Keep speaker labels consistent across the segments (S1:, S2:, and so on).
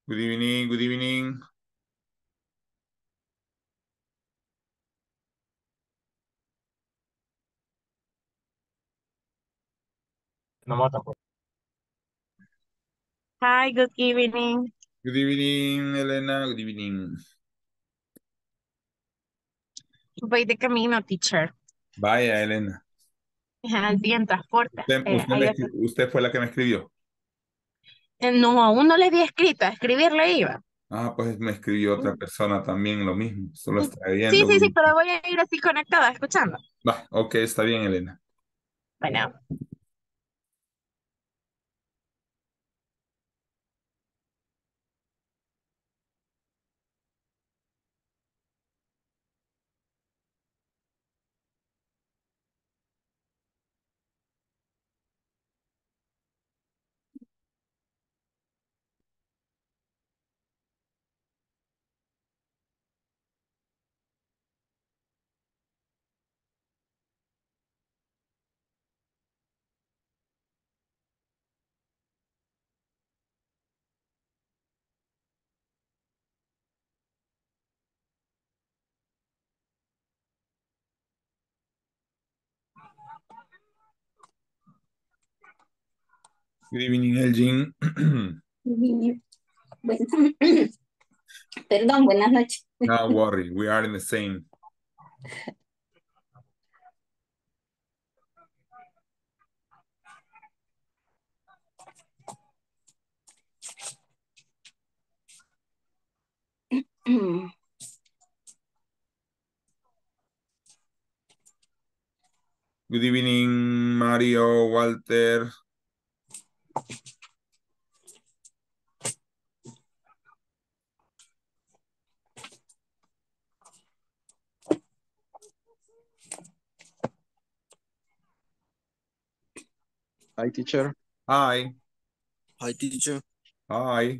S1: Good evening, good evening.
S2: No mata, pues.
S3: Hi, good evening.
S1: Good evening, Elena. Good evening.
S3: Voy de camino, teacher.
S1: Vaya, Elena.
S3: El viento es fuerte.
S1: Usted fue la que me escribió.
S3: No, aún no le había escrito, a escribirle iba.
S1: Ah, pues me escribió otra persona también lo mismo. Solo está
S3: Sí,
S1: viendo.
S3: sí, sí, pero voy a ir así conectada, escuchando.
S1: Va, ok, está bien, Elena.
S3: Bueno,
S1: Good evening, Elgin.
S4: Bueno, perdón, buenas noches.
S1: No worry, we are in the same. Good evening, Mario, Walter.
S2: Hi, teacher.
S1: Hi,
S2: Hi, teacher.
S1: hi.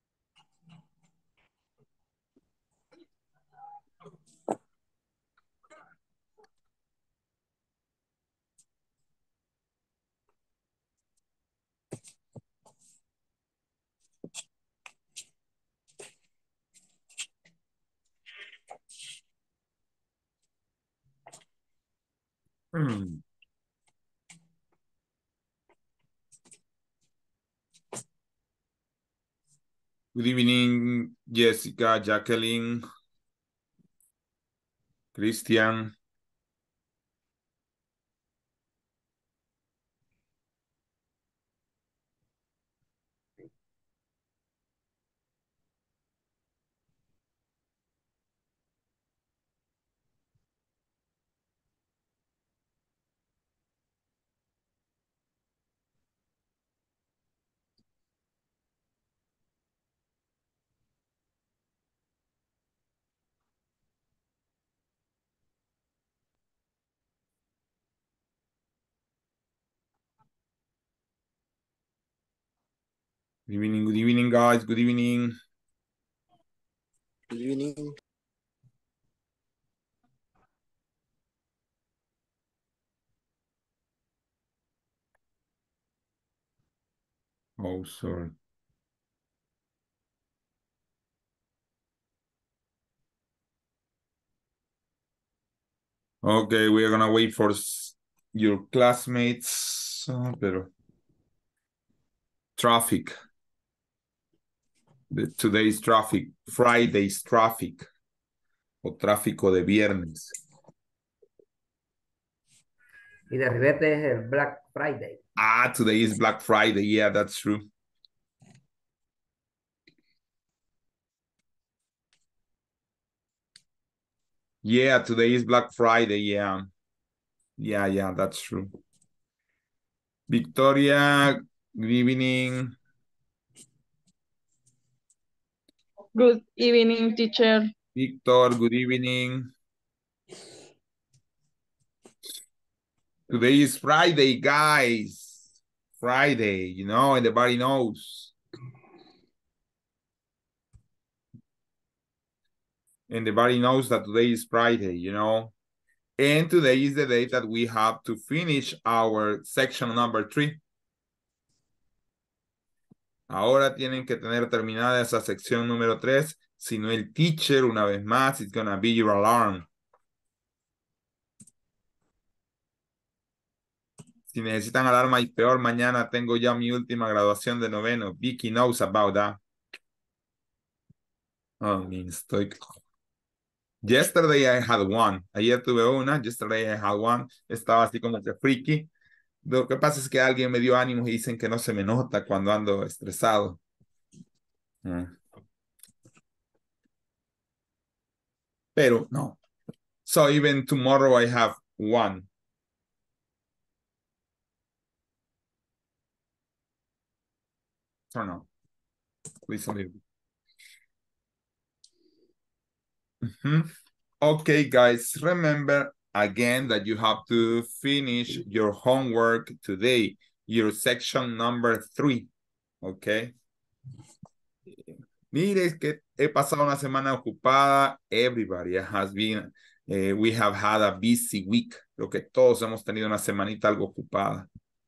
S1: Hmm. Good evening, Jessica, Jacqueline, Christian. Good evening, guys. Good evening.
S2: Good evening.
S1: Oh, sorry. Okay, we are gonna wait for your classmates, pero traffic. Today's traffic, Friday's traffic, o tráfico de viernes.
S5: Y de ribete es el Black Friday.
S1: Ah, today is Black Friday. Yeah, that's true. Yeah, today is Black Friday. Yeah. Yeah, that's true. Victoria, good evening.
S3: good evening, teacher.
S1: Victor, good evening. Today is Friday, guys. Friday, you know, and everybody knows. And everybody knows that today is Friday, you know. And today is the day that we have to finish our section number 3. Ahora tienen que tener terminada esa sección número 3. Si no, el teacher, una vez más, it's gonna be your alarm. Si necesitan alarma y peor, mañana tengo ya mi última graduación de noveno. Vicky knows about that. Oh, estoy... Yesterday I had one. Ayer tuve una. Yesterday I had one. Estaba así como que freaky. Lo que pasa es que alguien me dio ánimos y dicen que no se me nota cuando ando estresado. Pero no. So even tomorrow I have one. Turn on. Please leave. Okay, guys, remember again that you have to finish your homework today, your section number 3, okay? Mire, que he pasado una semana ocupada. Everybody has been, we have had a busy week. Creo que todos hemos tenido una semanita algo ocupada.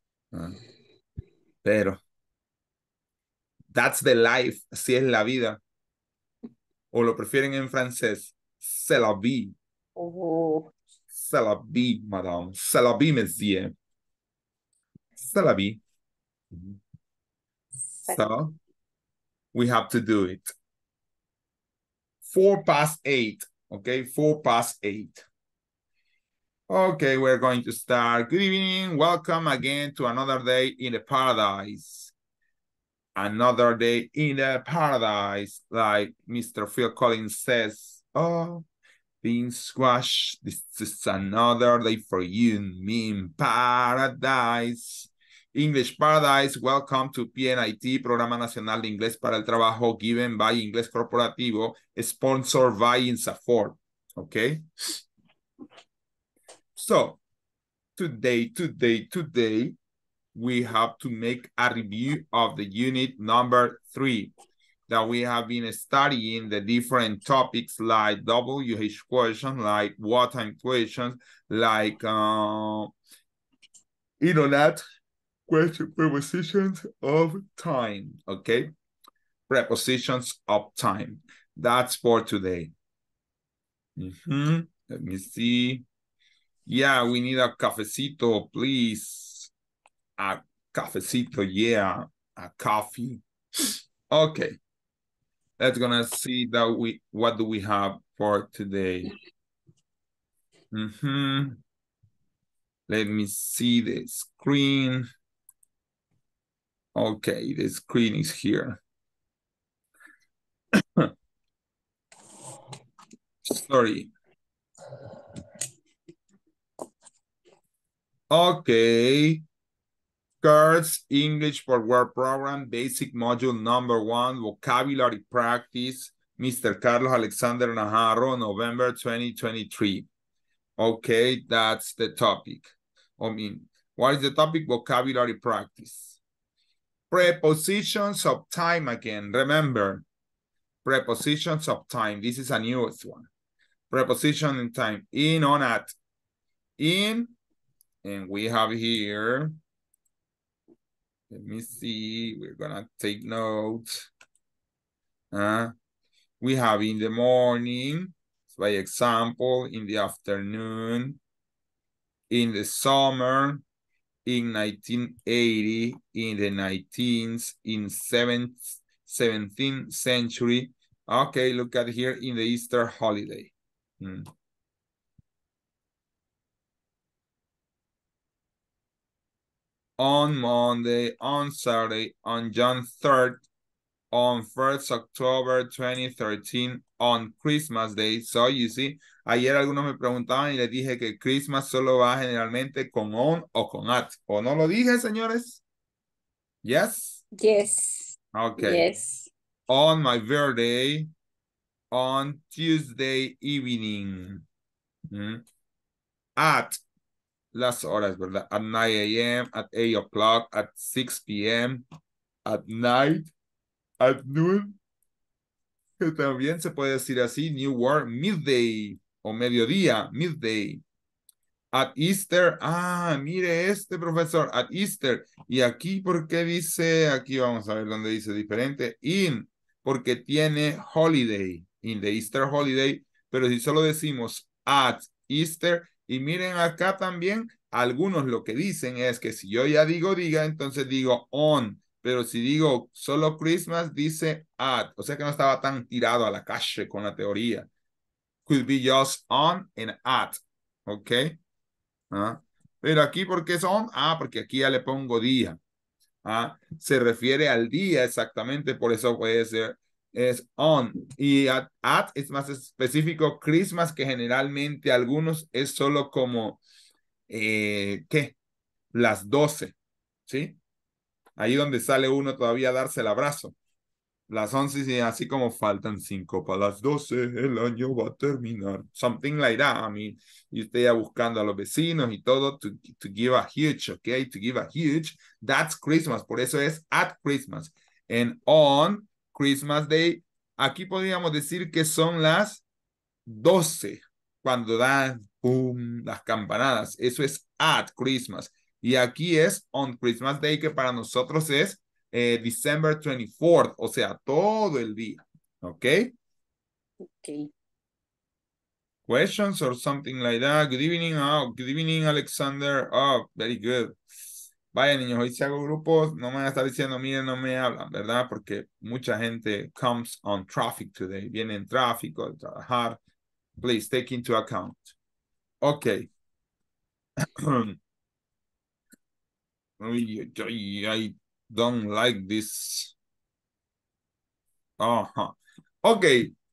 S1: Pero, that's the life, así es la vida. O lo prefieren en francés, c'est la vie. C'est la vie, madame. C'est la vie, monsieur. C'est la vie. So, we have to do it. 8:04, okay? 8:04. Okay, we're going to start. Good evening. Welcome again to another day in the paradise. Another day in the paradise, like Mr. Phil Collins says. Oh, being squashed. This is another day for you and me in paradise. English Paradise, welcome to PNIT, Programa Nacional de Inglés para el Trabajo, given by Inglés Corporativo, sponsored by INSAFORP, okay? So, today, we have to make a review of the unit number 3, that we have been studying the different topics like WH questions, like what time questions, like, that question prepositions of time, okay? Prepositions of time. That's for today. Let me see. Yeah, we need a cafecito, please. A cafecito, yeah, a coffee. Okay. Let's gonna see that what do we have for today. Let me see the screen. Okay, the screen is here. Sorry. Okay. Cards English for Word Program, Basic Module number 1, Vocabulary Practice, Mr. Carlos Alexander Najarro, November 2023. Okay, that's the topic. What is the topic? Vocabulary Practice. Prepositions of time again. Remember, prepositions of time. This is a newest one. Preposition in time. In, on, at. In, and we have here, let me see, we're gonna take notes. We have in the morning, by example, in the afternoon, in the summer, in 1980, in the 19th, in 17th century. Okay, look at here in the Easter holiday. On Monday, on Saturday, on June 3rd, on 1st October 2013, on Christmas Day. So you see, ayer algunos me preguntaban y les dije que Christmas solo va generalmente con on o con at. ¿O no lo dije, señores? Yes?
S4: Yes.
S1: Okay.
S4: Yes.
S1: On my birthday, on Tuesday evening. At las horas, ¿verdad? At 9 a.m., at 8 o'clock, at 6 p.m., at night, at noon. Que también se puede decir así, new word, midday, o mediodía, midday. At Easter. Ah, mire este, profesor. At Easter. Y aquí, ¿por qué dice? Aquí vamos a ver dónde dice diferente. In, porque tiene holiday. In the Easter holiday. Pero si solo decimos at Easter. Y miren acá también, algunos lo que dicen es que si yo ya digo diga, entonces digo on. Pero si digo solo Christmas, dice at. O sea que no estaba tan tirado a la calle con la teoría. Could be just on and at. ¿Ok? ¿Ah? Pero aquí, ¿por qué son? Ah, porque aquí ya le pongo día. ¿Ah? Se refiere al día exactamente, por eso puede ser, es on. Y at es más específico, Christmas, que generalmente algunos es solo como, ¿qué? Las 12, ¿sí? Ahí donde sale uno todavía a darse el abrazo. Las 11 y así como faltan 5 para las 12, el año va a terminar. Something like that. I mean, y usted ya buscando a los vecinos y todo to give a huge, okay? To give a huge. That's Christmas. Por eso es at Christmas. And on Christmas Day, aquí podríamos decir que son las 12 cuando dan boom, las campanadas. Eso es at Christmas. Y aquí es on Christmas Day, que para nosotros es December 24th, o sea, todo el día. ¿Ok?
S4: Ok.
S1: Questions or something like that. Good evening. Oh, good evening, Alexander. Oh, very good. Vaya, niños, hoy si hago grupos, no me van a estar diciendo, miren, no me hablan, ¿verdad? Porque mucha gente comes on traffic today. Viene en tráfico a trabajar. Please take into account. Okay. I don't like this. Ajá. Ok.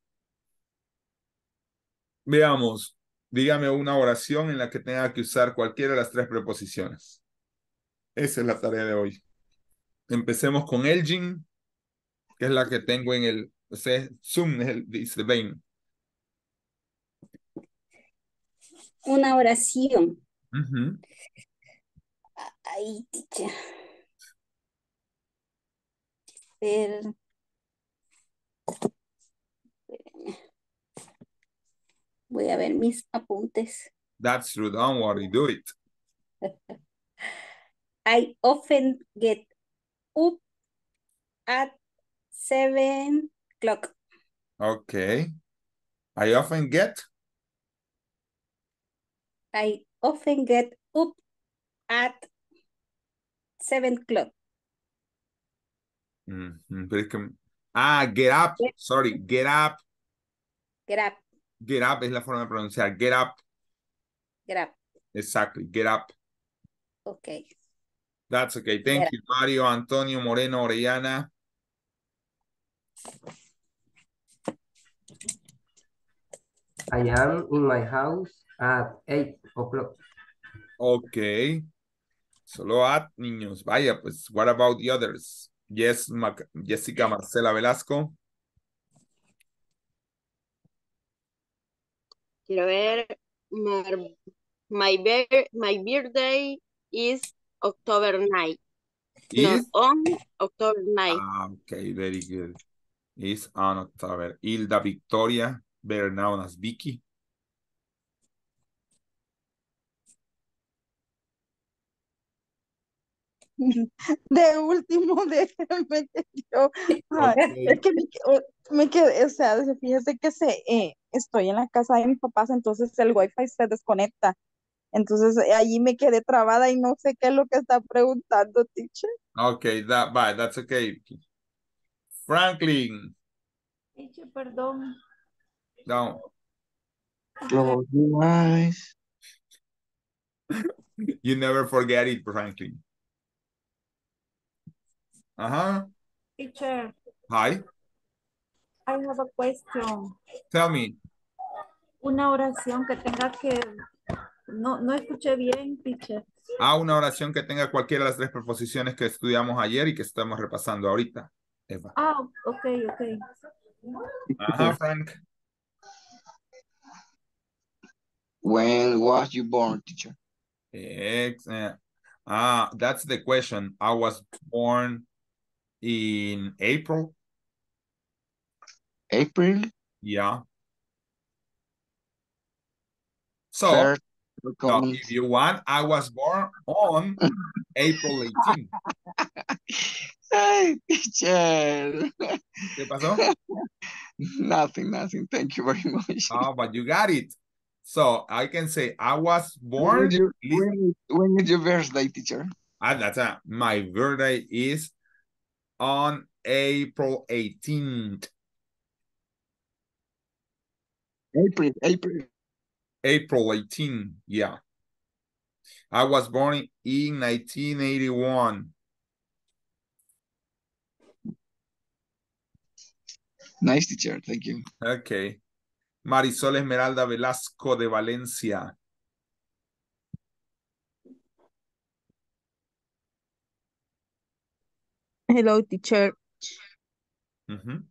S1: Veamos. Dígame una oración en la que tenga que usar cualquiera de las tres preposiciones. Esa es la tarea de hoy. Empecemos con Elgin, que es la que tengo en el Zoom, dice Bain.
S4: Una oración.
S1: Ujú.
S4: Ay, teacher. Espérame. Voy a ver mis apuntes.
S1: That's true. Don't worry. Do it.
S4: I often get up at 7 o'clock.
S1: Okay. I often get.
S4: I often get up at 7 o'clock.
S1: Pero es que, get up. Sorry. Get up.
S4: Get up.
S1: Get up es la forma de pronunciar. Get up.
S4: Get up.
S1: Exactly. Get up.
S4: Okay.
S1: That's okay. Thank you, Mario, Antonio, Moreno, Orellana.
S5: I am in my house at 8 o'clock.
S1: Okay. Solo at, niños. Vaya, pues, what about the others? Yes, Jessica Marcela Velasco.
S3: Quiero ver. My birthday is October 9. No,
S1: Is?
S3: on October 9.
S1: Okay, very good. Is on October. Hilda Victoria, better known as Vicky.
S6: De último, déjeme que yo, ay,
S1: Okay.
S6: es que me quedé, o sea, fíjese que estoy en la casa de mis papás, entonces el wifi se desconecta, entonces allí me quedé trabada y no sé qué es lo que está preguntando, teacher.
S1: Okay, that's okay, Vicky. Franklin.
S7: Teacher, perdón.
S1: No.
S2: Close your eyes.
S1: You never forget it, Franklin.
S7: Teacher,
S1: Hi.
S7: I have a question.
S1: Tell me.
S7: Una oración que tenga que... No escuché bien, teacher.
S1: Una oración que tenga cualquiera de las tres preposiciones que estudiamos ayer y que estamos repasando ahorita, Eva.
S7: Ok.
S1: Frank.
S2: When was you born, teacher?
S1: Excellent. That's the question. I was born in April.
S2: April
S1: Yeah. So,
S2: First No
S1: No,
S2: comment.
S1: if you want, I was born on April 18th.
S2: Hey, teacher.
S1: ¿Qué pasó?
S2: Nothing. Thank you very much.
S1: Oh, but you got it. So I can say I was
S2: When
S1: born.
S2: when is your birthday, teacher?
S1: My birthday is on April 18th.
S2: April.
S1: April 18th, yeah. I was born in 1981.
S2: Nice, teacher. Thank you.
S1: Okay. Marisol Esmeralda Velasco de Valencia.
S6: Hello, teacher.
S1: Mm-hmm.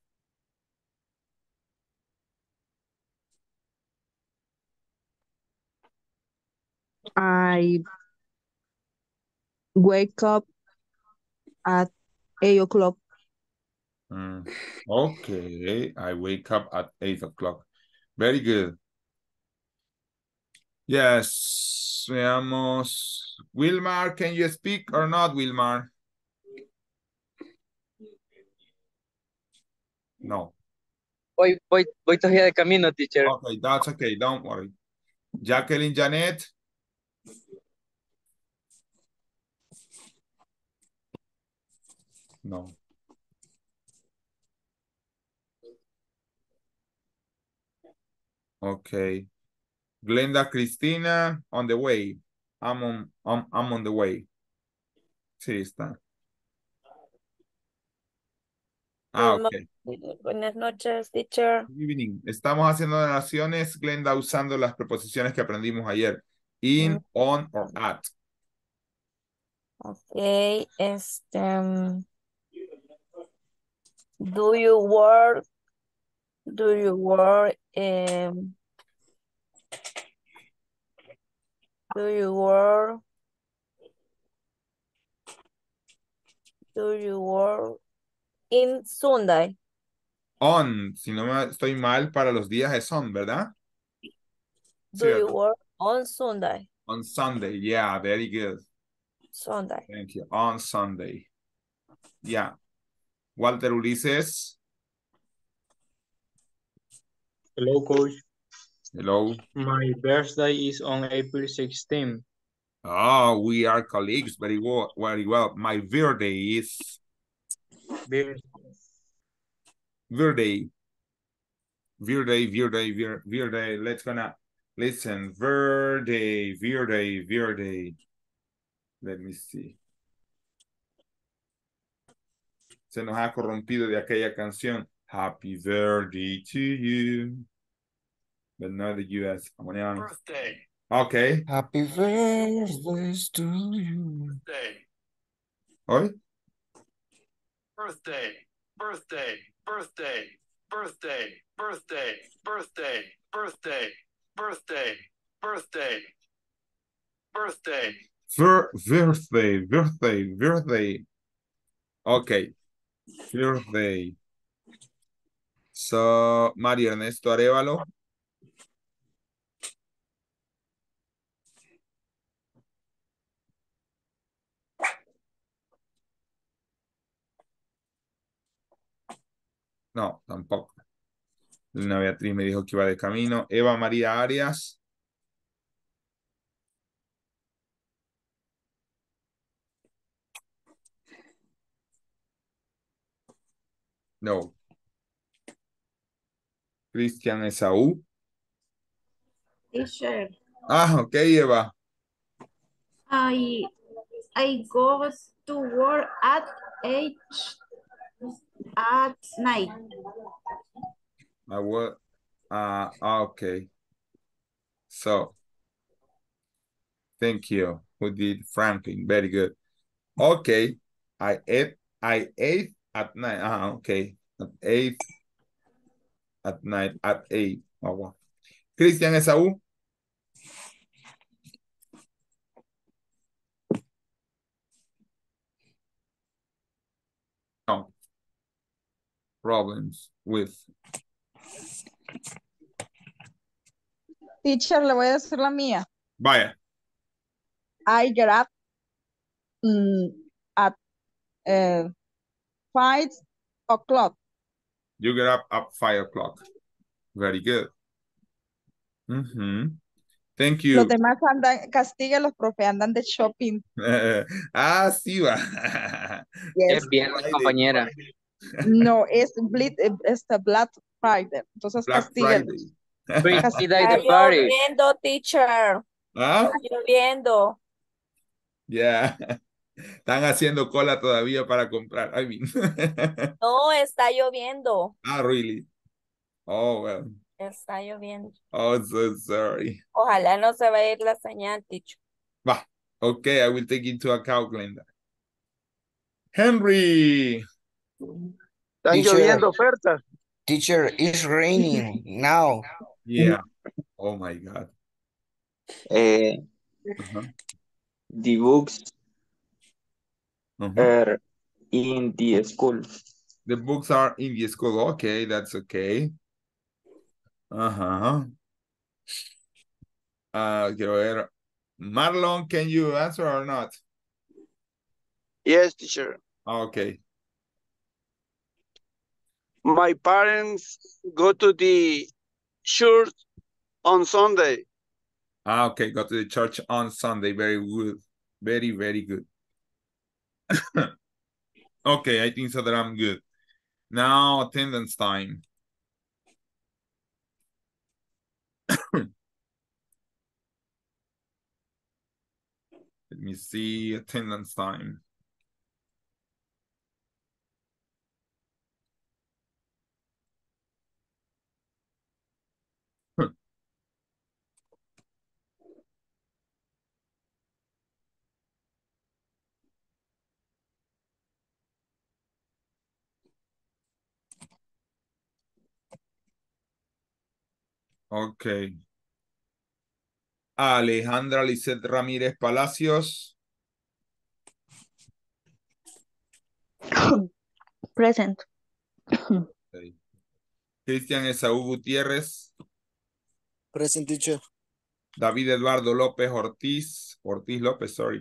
S6: I wake up at 8 o'clock.
S1: Okay, I wake up at 8 o'clock. Very good. Yes, veamos. Wilmar, can you speak or not, Wilmar? No.
S8: Voy todavía de camino, teacher.
S1: Okay, that's okay, don't worry. Jacqueline Janet. No. Okay. Glenda Cristina, on the way. I'm on the way. Sí, está. Ok.
S7: Buenas noches, teacher.
S1: Good evening. Estamos haciendo donaciones, Glenda, usando las preposiciones que aprendimos ayer. In, on, or at.
S7: Okay, do you work, do you work in Sunday?
S1: On, si no me estoy mal, para los días de son, ¿verdad?
S7: Do you work on Sunday?
S1: On Sunday, yeah, very good.
S7: Sunday.
S1: Thank you. On Sunday. Yeah. Walter Ulises.
S9: Hello, coach.
S1: Hello.
S9: My birthday is on April 16th.
S1: Oh, we are colleagues. Very well. Very well. My birthday is birthday. Let's gonna listen. Birthday. Let me see. Se nos ha corrompido de aquella canción. Happy birthday to you. But not the US.
S10: Birthday.
S1: Okay.
S10: Happy birthdays to you. Birthday.
S1: Hoy?
S10: Birthday.
S1: Birthday. Okay. Birthday. So, Mario Ernesto Arevalo. No, tampoco. Lina Beatriz me dijo que iba de camino. Eva María Arias. No. Cristian Esaú.
S7: Teacher,
S1: Ah, ok, Eva.
S7: I go to work at 8 at night.
S1: Okay. So, thank you. Who did Franklin? Very good. Okay. I ate at night. Okay. At 8 at night. At 8. Oh, wow. Cristian Esaú. No. Problems with.
S6: Teacher, le voy a decir la mía.
S1: Vaya.
S6: I get up at 5 o'clock.
S1: You get up at 5 o'clock. Very good. Thank you.
S6: Los demás andan, castiguen los profe, andan de shopping.
S1: Sí va.
S6: Yes.
S8: Es viernes, compañera.
S6: No, es Black Friday. Entonces
S1: Black
S6: castiguen.
S1: Friday.
S8: Free day
S3: Está
S8: the party.
S3: lloviendo, teacher.
S1: ¿Ah?
S3: Está lloviendo.
S1: Ya. Están haciendo cola todavía para comprar. I mean.
S3: No, está lloviendo.
S1: Really? Oh, well.
S3: Está lloviendo.
S1: Oh, so sorry.
S3: Ojalá no se vaya a ir la señal, teacher.
S1: Va. Okay, I will take into account, Glenda. Henry.
S11: Están lloviendo ofertas.
S10: Teacher, it's raining now.
S1: Yeah. Oh my God.
S2: The books are in the school.
S1: The books are in the school. Okay, that's okay. Quiero ver. Marlon, can you answer or not?
S11: Yes, teacher.
S1: Okay.
S11: My parents go to the church on Sunday.
S1: Okay, go to the church on Sunday. Very good. Very, very good. Okay, I think so that I'm good. Now, attendance time. Let me see, attendance time. Okay. Alejandra Lisset Ramírez Palacios.
S6: Present.
S1: Okay. Cristian Esaú Gutiérrez.
S10: Present, teacher.
S1: David Eduardo López Ortiz López, sorry.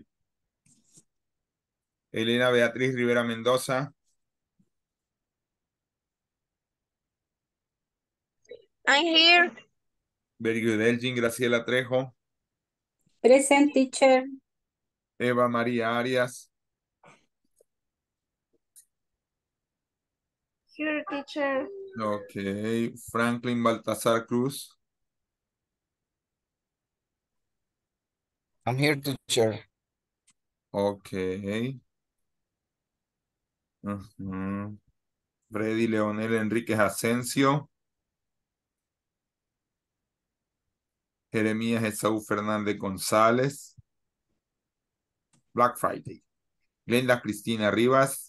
S1: Elena Beatriz Rivera Mendoza.
S3: I'm here.
S1: Very good. Elgin Graciela Trejo.
S4: Present, teacher.
S1: Eva María Arias.
S7: Here, teacher.
S1: Okay. Franklin Baltasar Cruz.
S10: I'm here, teacher.
S1: Okay. Freddy Leonel Enríquez Asensio. Jeremías Esaú Fernández González. Black Friday. Glenda Cristina Rivas.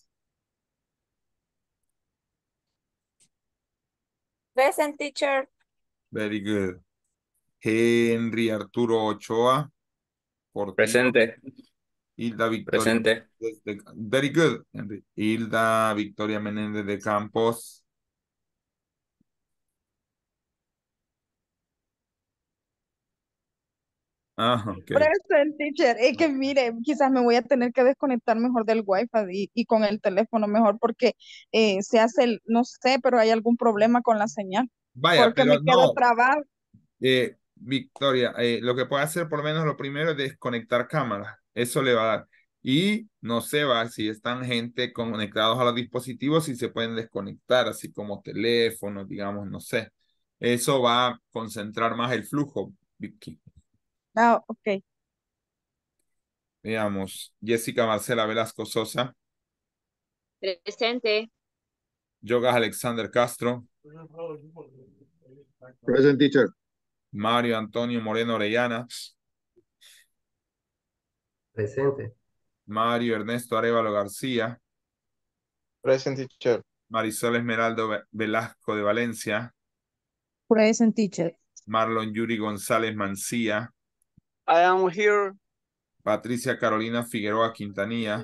S3: Present, teacher.
S1: Very good. Henry Arturo Ochoa. Portillo.
S8: Presente.
S1: Hilda Victoria.
S8: Presente.
S1: Very good, Henry. Hilda Victoria Menéndez de Campos. Okay.
S6: Present, teacher. Es que mire, quizás me voy a tener que desconectar mejor del wifi y con el teléfono mejor porque se hace, no sé, pero hay algún problema con la señal.
S1: Vaya,
S6: Porque
S1: pero
S6: me quedo
S1: no.
S6: trabado.
S1: Victoria, lo que puede hacer por lo menos lo primero es desconectar cámaras. Eso le va a dar. Y no sé, va, si están gente conectados a los dispositivos, si se pueden desconectar, así como teléfonos, digamos, no sé. Eso va a concentrar más el flujo, Vicky.
S6: Ok.
S1: Veamos, Jessica Marcela Velasco Sosa.
S3: Presente.
S1: Yogas Alexander Castro.
S11: Present, teacher.
S1: Mario Antonio Moreno Orellana.
S5: Presente.
S1: Mario Ernesto Arevalo García.
S11: Present, teacher.
S1: Marisol Esmeraldo Velasco de Valencia.
S6: Present, teacher.
S1: Marlon Yuri González Mancía.
S11: I am here.
S1: Patricia Carolina Figueroa Quintanilla.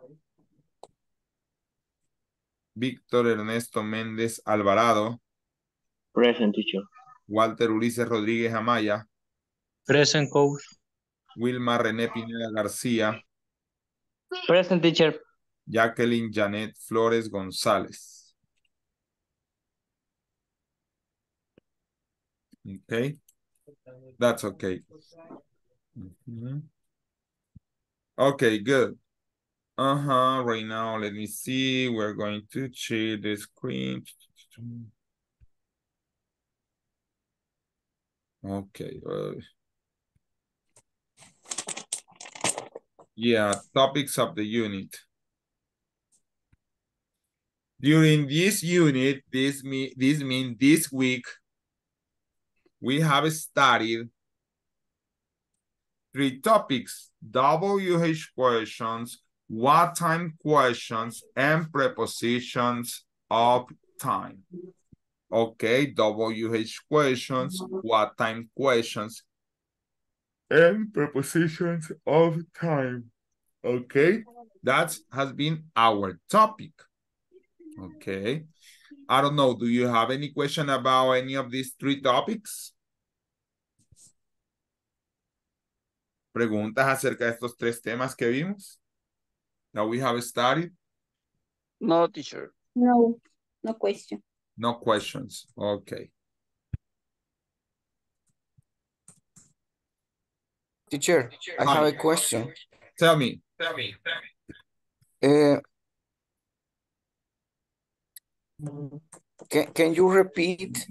S1: Víctor Ernesto Méndez Alvarado.
S2: Present, teacher.
S1: Walter Ulises Rodríguez Amaya.
S9: Present, coach.
S1: Wilma René Pineda García,
S8: Present, teacher.
S1: Jacqueline Janet Flores González. Okay, that's okay. Okay, good. Right now, let me see. We're going to share the screen. Okay. Yeah, topics of the unit. During this unit, this means this week, we have studied 3 topics: WH questions, what time questions, and prepositions of time. Okay, WH questions, what time questions, and prepositions of time. Okay, that has been our topic. Okay, I don't know, do you have any question about any of these 3 topics? ¿Preguntas acerca de estos 3 temas que vimos? That we have studied?
S11: No, teacher.
S4: No, no question.
S1: No questions. Okay.
S10: Teacher, I have a question.
S1: Tell me.
S10: Can you repeat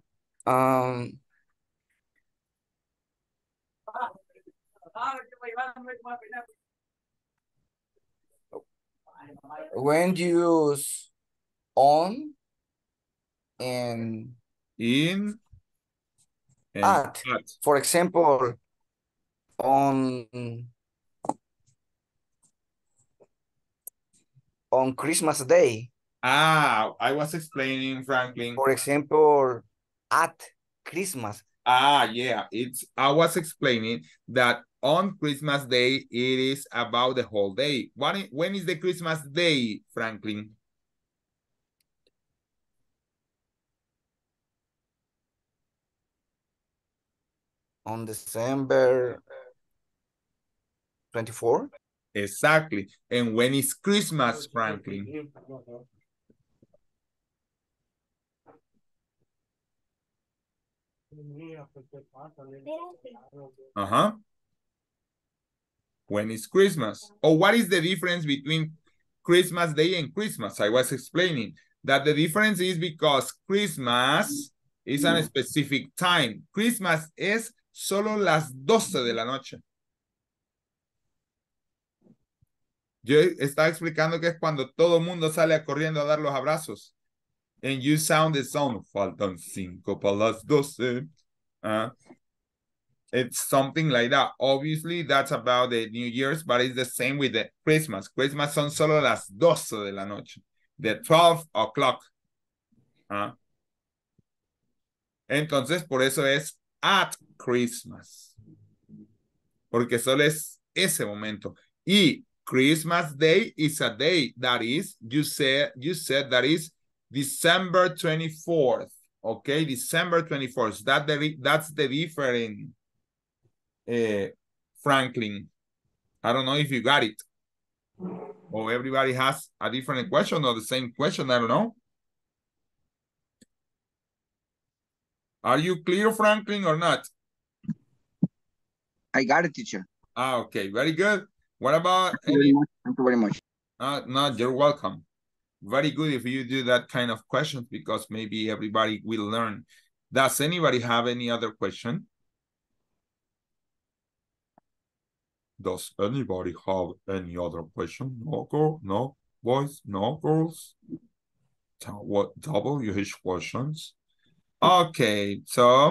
S10: when you use on and
S1: in and
S10: at? For example, on Christmas Day.
S1: I was explaining, Franklin.
S10: For example, at Christmas.
S1: Yeah, I was explaining that on Christmas Day, it is about the whole day. When is the Christmas Day, Franklin?
S10: On December 24th.
S1: Exactly. And when is Christmas, Franklin? When is Christmas? Or what is the difference between Christmas Day and Christmas? I was explaining that the difference is because Christmas is a specific time. Christmas es solo las 12 de la noche. Yo estaba explicando que es cuando todo el mundo sale corriendo a dar los abrazos. And you sound the song, faltan 5 para las 12. It's something like that. Obviously, that's about the New Year's, but it's the same with the Christmas. Christmas son solo las 12 de la noche. The 12 o'clock. Entonces, por eso es at Christmas. Porque solo es ese momento. Y Christmas Day is a day that is, you said that is December 24th. Okay, December 24th. That's the difference, Franklin. I don't know if you got it. Or everybody has a different question or the same question, I don't know. Are you clear, Franklin, or not?
S2: I got it, teacher.
S1: Okay, very good. What about...
S2: Thank you very much.
S1: No, you're welcome. Very good if you do that kind of questions because maybe everybody will learn. Does anybody have any other question? Does anybody have any other question? No, girl? No, boys? No, girls? What WH questions? Okay, so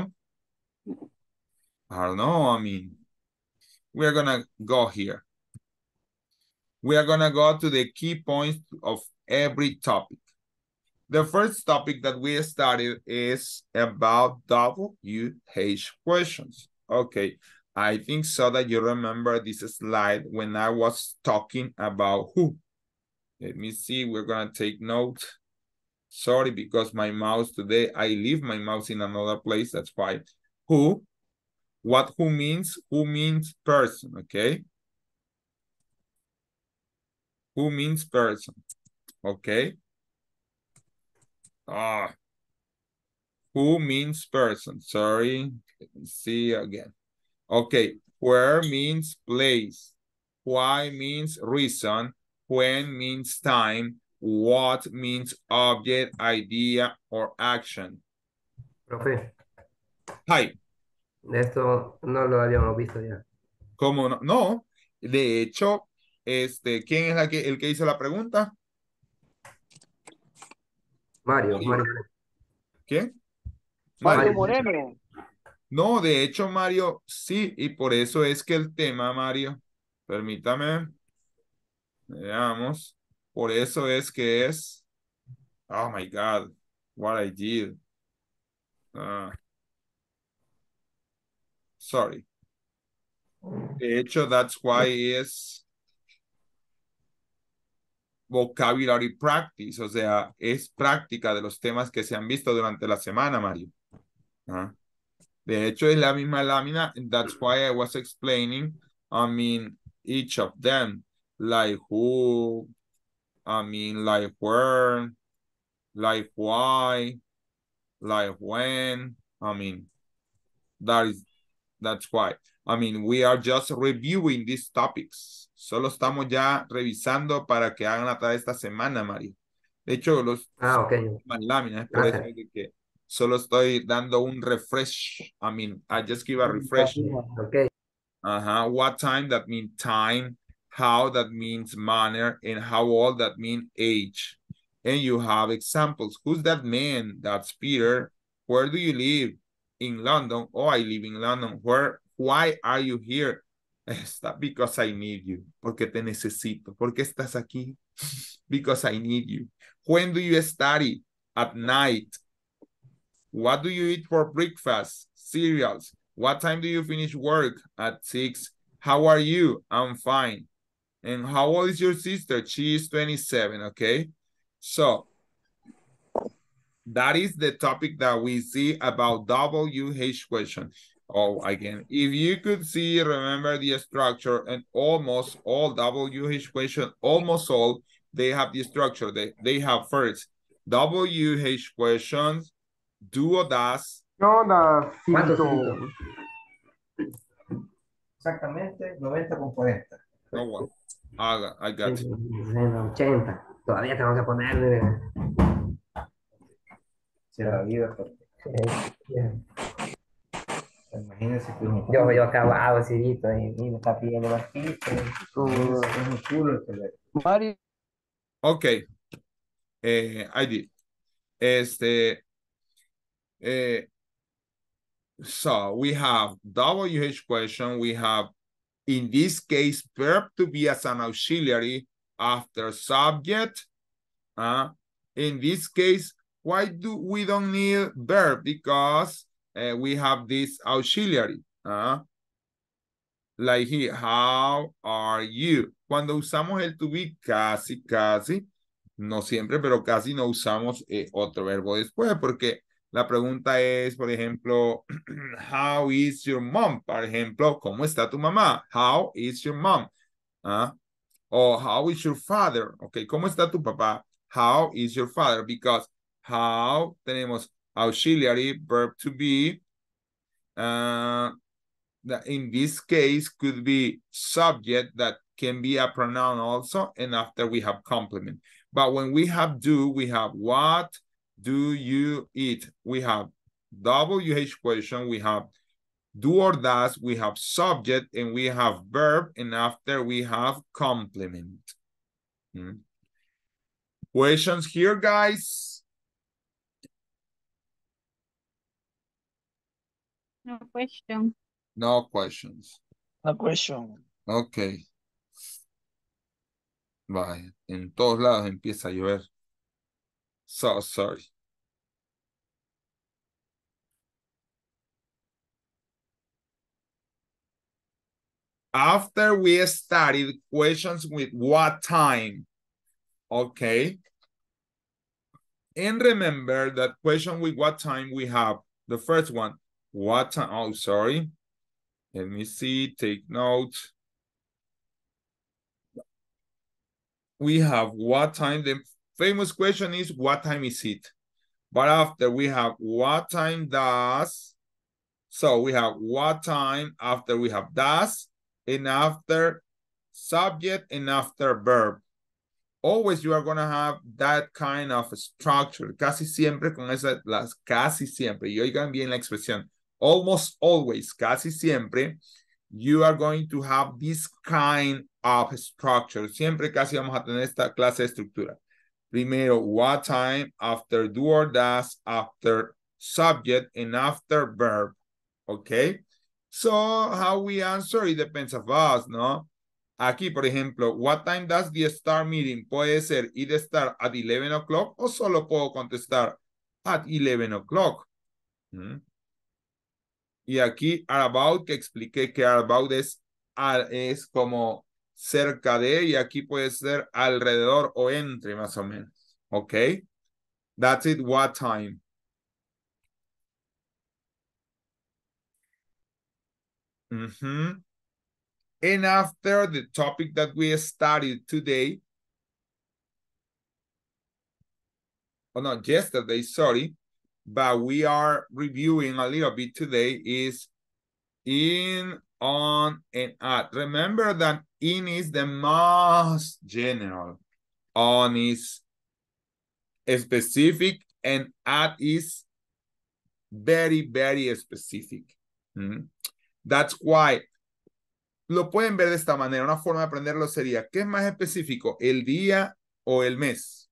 S1: I don't know. I mean, we're gonna go here. We are gonna go to the key points of every topic. The first topic that we studied is about WH questions. Okay, I think so that you remember this slide when I was talking about who. Let me see, we're gonna take note. Sorry, because my mouse today, I leave my mouse in another place, that's why. Who, Who means person, okay? Who means person, okay? Who means person, sorry. Let me see again. Okay, where means place. Why means reason. When means time. What means object, idea, or action.
S5: Profe,
S1: Hi.
S5: esto no lo habíamos visto ya.
S1: ¿Cómo no? No, de hecho, ¿quién es el que hizo la pregunta?
S5: Mario.
S1: ¿Quién?
S11: Mario
S1: Mario.
S11: Moreno.
S1: No, de hecho, Mario, sí, y por eso es que el tema, Mario, permítame, veamos, por eso es que es, oh my God, what I did. Sorry. De hecho, that's why is vocabulary practice, o sea, es práctica de los temas que se han visto durante la semana, Mario. De hecho, es la misma lámina, and that's why I was explaining, each of them, like who, like where, like why, like when, that's why. We are just reviewing these topics. Solo estamos ya revisando para que hagan la tarea esta semana, Mario. De hecho,
S5: Ok.
S1: las láminas, por eso es de que solo estoy dando un refresh. I just give a refresh.
S5: Okay.
S1: What time, that means time. How, that means manner. And how old, that means age. And you have examples. Who's that man? That's Peter. Where do you live? In London. Oh, I live in London. Why are you here? Because I need you. Porque te necesito. ¿Por qué estás aquí? Because I need you. When do you study? At night. What do you eat for breakfast? Cereals. What time do you finish work? At 6. How are you? I'm fine. And how old is your sister? She is 27, okay? So, that is the topic that we see about WH question. Oh, again, if you could see, remember the structure, and almost all WH question, almost all, they have the structure. They have first WH questions, do or does.
S5: ¿Cuántos?
S12: Exactamente 90 con 40.
S1: No one. I got you.
S5: 80. Todavía tengo que ponerle.
S12: Se la vida porque imagínense que
S5: yo acabado, Cirito, y me está pidiendo más pistas.
S12: es un culo el
S11: Mario.
S1: Okay. I did. So we have WH question. We have, in this case, verb to be as an auxiliary after subject. In this case, why do we don't need verb? Because we have this auxiliary. Like here, how are you? Cuando usamos el to be, casi, no siempre, pero casi no usamos otro verbo después, porque la pregunta es, por ejemplo, how is your mom? Por ejemplo, ¿cómo está tu mamá? How is your mom? O how is your father? Ok, ¿cómo está tu papá? How is your father? Because how tenemos auxiliary, verb to be. In this case could be subject that can be a pronoun also, and after we have complement. But when we have do, we have what do you eat? We have WH question, we have do or does, we have subject, and we have verb, and after we have complement. Questions here, guys?
S4: No question.
S1: No questions.
S11: No question.
S1: Ok. Vaya, en todos lados empieza a llover. So sorry. After we studied questions with what time, okay? And remember that question with what time we have the first one. What time? Oh, sorry. Let me see, take notes. We have what time, the famous question is what time is it? But after we have what time does, so we have what time, after we have does, and after subject, and after verb. Always you are going to have that kind of structure. Casi siempre con esas, casi siempre. Y oigan bien la expresión. Almost always, casi siempre, you are going to have this kind of structure. Siempre casi vamos a tener esta clase de estructura. Primero, what time, after do or does, after subject, and after verb. Okay? So, how we answer, it depends of us, no? Aquí, por ejemplo, what time does the start meeting? Puede ser either start at 11 o'clock o solo puedo contestar at 11 o'clock. Y aquí, about, que expliqué que about es como cerca de, y aquí puede ser alrededor o entre, más o menos. ¿Ok? That's it, what time. And after the topic that we studied today, oh no, yesterday, sorry, but we are reviewing a little bit today is in, on, and at. Remember that in is the most general, on is specific, and at is very, very specific. That's why, lo pueden ver de esta manera, una forma de aprenderlo sería, ¿qué es más específico, el día o el mes?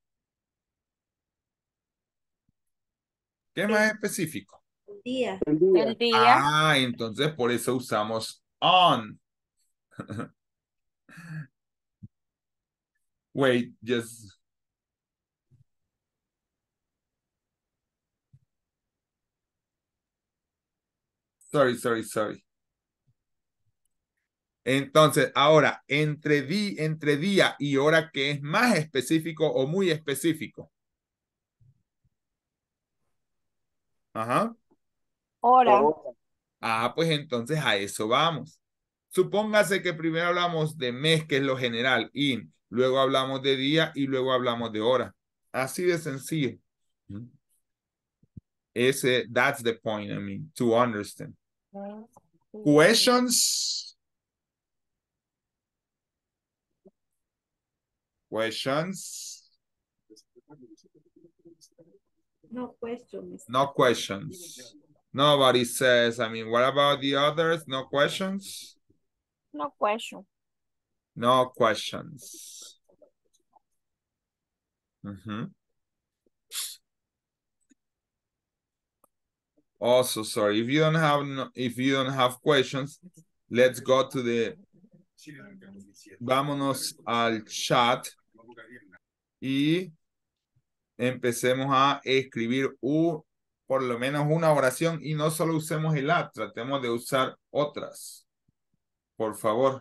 S1: ¿Qué es más específico?
S7: El día.
S3: El día.
S1: Ah, entonces por eso usamos on. Wait, just... Sorry. Entonces, ahora, entre día y hora, ¿qué es más específico o muy específico? Ajá.
S3: Hora.
S1: Ah, pues entonces a eso vamos. Supóngase que primero hablamos de mes, que es lo general, in, luego hablamos de día y luego hablamos de hora. Así de sencillo. That's the point, I mean, to understand. Questions? Questions?
S7: No questions.
S1: No questions. Nobody says, I mean, what about the others? No questions?
S3: No question.
S1: No questions. Also, sorry, if you don't have questions, let's go to the, vámonos al chat y empecemos a escribir por lo menos una oración y no solo usemos el at, tratemos de usar otras. Por favor.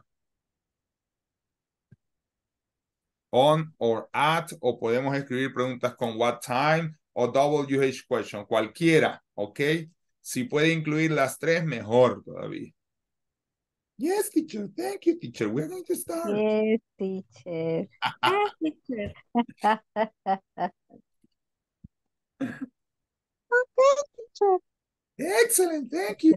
S1: On or at, o podemos escribir preguntas con what time o WH question, cualquiera, ¿ok? Si puede incluir las tres, mejor todavía. Yes, teacher. Thank you, teacher. We're going to start.
S4: Yes, teacher.
S7: Yes, teacher.
S6: Okay, teacher.
S1: Excellent. Thank you.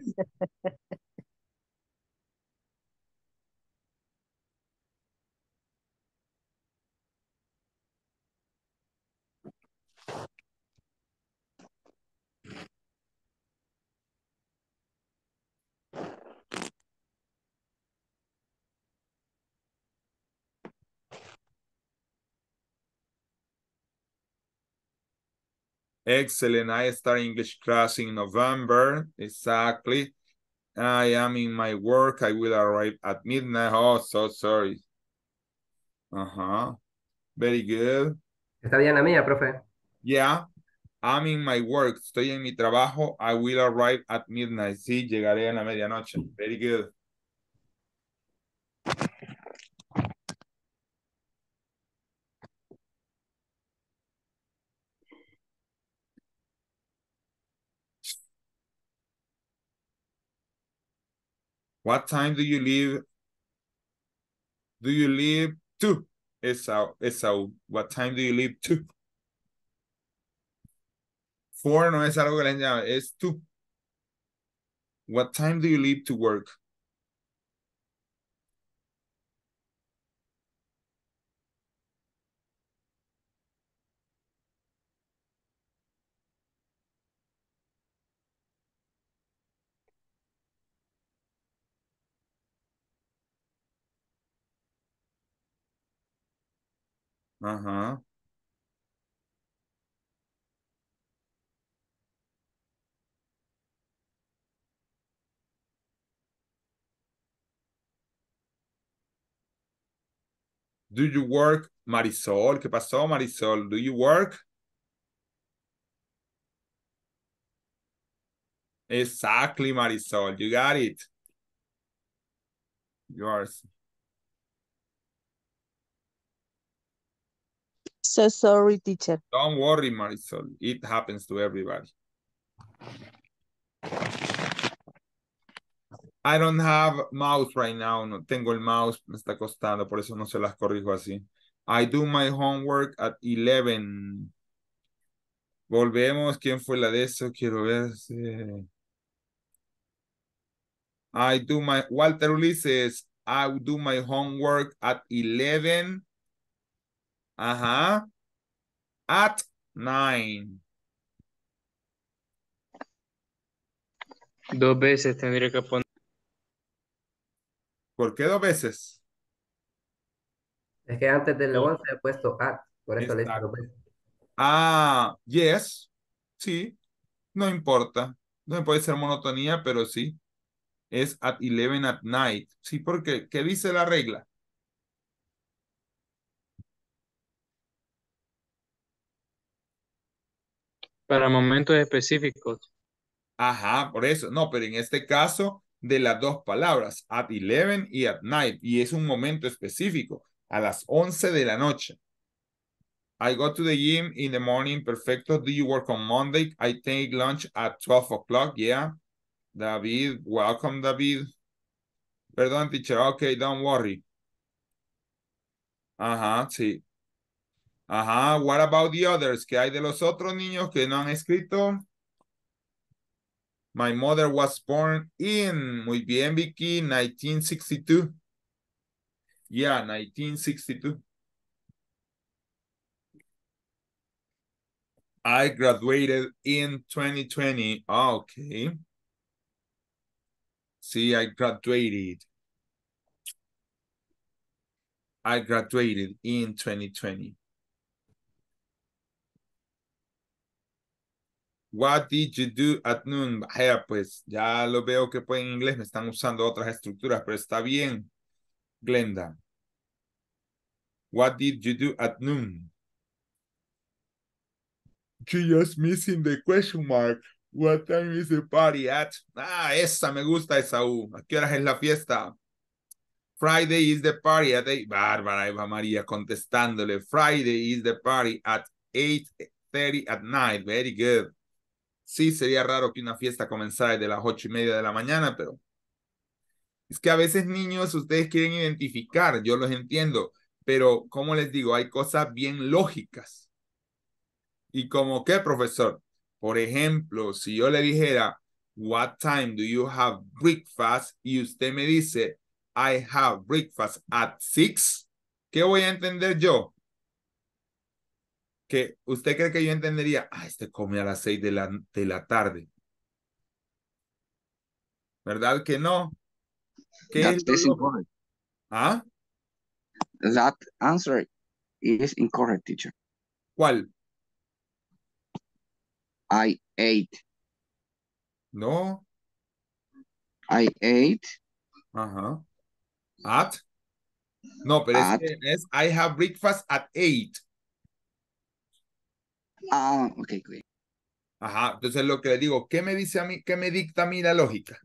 S1: Excellent. I start English class in November. Exactly. I am in my work. I will arrive at midnight. Oh, so sorry. Very good.
S5: ¿Está bien la mía, profe?
S1: Yeah. I'm in my work. Estoy en mi trabajo. I will arrive at midnight. Sí, llegaré a la medianoche. Very good. What time do you leave? Do you leave to? Esau. What time do you leave to? For no es algo que les llame, es to. What time do you leave to work? Ajá. Do you work? Marisol, ¿qué pasó, Marisol? Do you work? Exactly, Marisol. You got it. Yours.
S13: So sorry, teacher.
S1: Don't worry, Marisol. It happens to everybody. I don't have mouse right now. No tengo el mouse. Me está costando. Por eso no se las corrijo así. I do my homework at 11. Volvemos. ¿Quién fue la de eso? Quiero ver. I do my... Walter Ulises. I do my homework at 11. Ajá. At 9.
S9: 2 veces tendría que poner.
S1: ¿Por qué 2 veces?
S5: Es que antes del 11 he puesto at, por eso le hice
S1: Exacto.
S5: 2 veces.
S1: Ah, yes. Sí. No importa. No puede ser monotonía, pero sí. Es at 11 at night. Sí, porque, ¿qué dice la regla?
S9: Para momentos específicos.
S1: Ajá, por eso. No, pero en este caso, de las 2 palabras, at 11 y at night. Y es un momento específico, a las 11 de la noche. I go to the gym in the morning. Perfecto. Do you work on Monday? I take lunch at 12 o'clock. Yeah. David, welcome, David. Perdón, teacher. Okay, don't worry. Ajá, sí. Ajá, what about the others? ¿Qué hay de los otros niños que no han escrito? My mother was born in, muy bien, Vicky, 1962. Yeah, 1962. I graduated in 2020. Okay. See, I graduated. I graduated in 2020. What did you do at noon? Vaya, pues ya lo veo que pues en inglés me están usando otras estructuras, pero está bien, Glenda. What did you do at noon? She just missing the question mark. What time is the party at? Ah, esa me gusta, esa U. ¿A qué horas es la fiesta? Friday is the party at 8. Bárbara, Eva María contestándole. Friday is the party at 8:30 at night. Very good. Sí, sería raro que una fiesta comenzara desde las 8:30 de la mañana, pero es que a veces niños ustedes quieren identificar, yo los entiendo, pero como les digo, hay cosas bien lógicas. ¿Y como qué, profesor? Por ejemplo, si yo le dijera, what time do you have breakfast? Y usted me dice, I have breakfast at 6. ¿Qué voy a entender yo? Que usted cree que yo entendería, este come a las 6 de la tarde. ¿Verdad que no? ¿Qué
S2: That
S1: es lo
S2: is
S1: lógico?
S2: incorrect.
S1: ¿Ah?
S2: That answer is incorrect, teacher.
S1: ¿Cuál?
S2: I ate.
S1: No.
S2: I ate
S1: Ajá. At. No, pero
S2: at.
S1: es I have breakfast at 8.
S2: Ah, okay, great.
S1: Ajá. Entonces lo que le digo, ¿qué me dice a mí? ¿Qué me dicta a mí la lógica?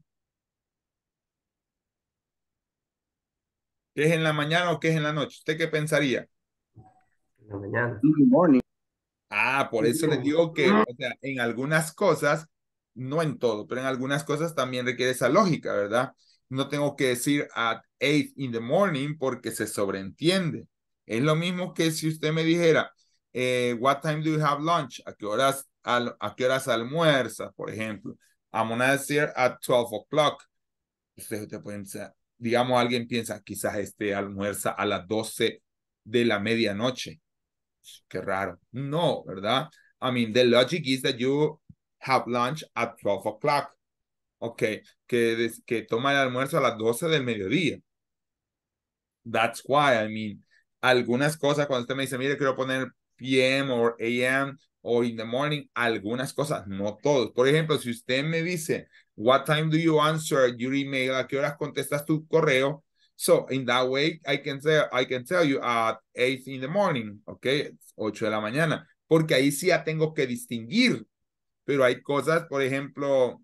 S1: ¿Qué es en la mañana o qué es en la noche? ¿Usted qué pensaría?
S5: En la mañana.
S2: In the morning.
S1: Ah, por eso les digo que, o sea, en algunas cosas, no en todo, pero en algunas cosas también requiere esa lógica, ¿verdad? No tengo que decir at 8 in the morning porque se sobreentiende. Es lo mismo que si usted me dijera, what time do you have lunch? ¿A qué horas almuerza, por ejemplo? I'm gonna decir at 12 o'clock. Usted puede pensar, digamos, alguien piensa, quizás almuerza a las 12 de la medianoche. Qué raro. No, ¿verdad? I mean, the logic is that you have lunch at 12 o'clock. Ok, que toma el almuerzo a las 12 del mediodía. That's why, I mean, algunas cosas, cuando usted me dice, mire, quiero poner PM o AM o in the morning, algunas cosas, no todos. Por ejemplo, si usted me dice, what time do you answer your email? ¿A qué horas contestas tu correo? So, in that way, I can tell you at 8 in the morning, ok, 8 de la mañana, porque ahí sí ya tengo que distinguir, pero hay cosas, por ejemplo,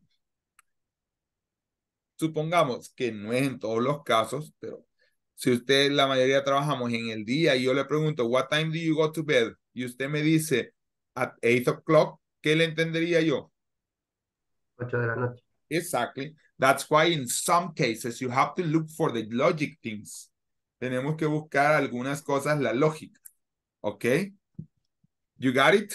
S1: supongamos que no es en todos los casos, pero si usted, la mayoría trabajamos en el día y yo le pregunto, what time do you go to bed? Y usted me dice, at 8 o'clock, ¿qué le entendería yo?
S5: 8 de la noche.
S1: Exactly. That's why in some cases you have to look for the logic things. Tenemos que buscar algunas cosas, la lógica. ¿Ok? You got it?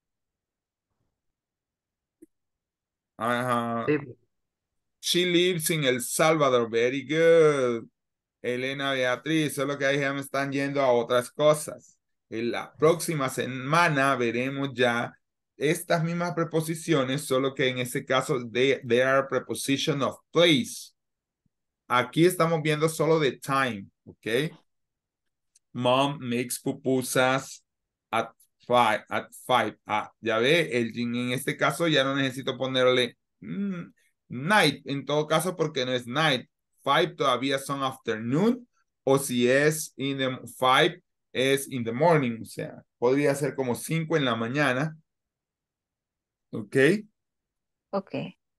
S5: Sí.
S1: She lives in El Salvador. Very good. Elena Beatriz, solo que ahí ya me están yendo a otras cosas. En la próxima semana veremos ya estas mismas preposiciones, solo que en este caso they are preposition of place. Aquí estamos viendo solo the time, ¿ok? Mom makes pupusas at 5. Ya ve, en este caso ya no necesito ponerle night, en todo caso porque no es night. 5 todavía son afternoon, o si es in the 5 es in the morning, o sea, podría ser como 5 en la mañana. ¿Ok?
S4: Ok.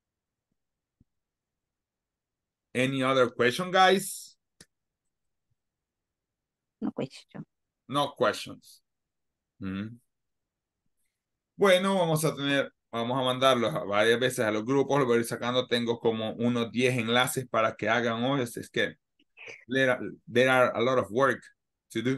S1: Any other question, guys?
S4: No question.
S1: No questions. Bueno, vamos a mandarlos varias veces a los grupos, lo voy a ir sacando, tengo como unos 10 enlaces para que hagan hoy, es que there are a lot of work to do.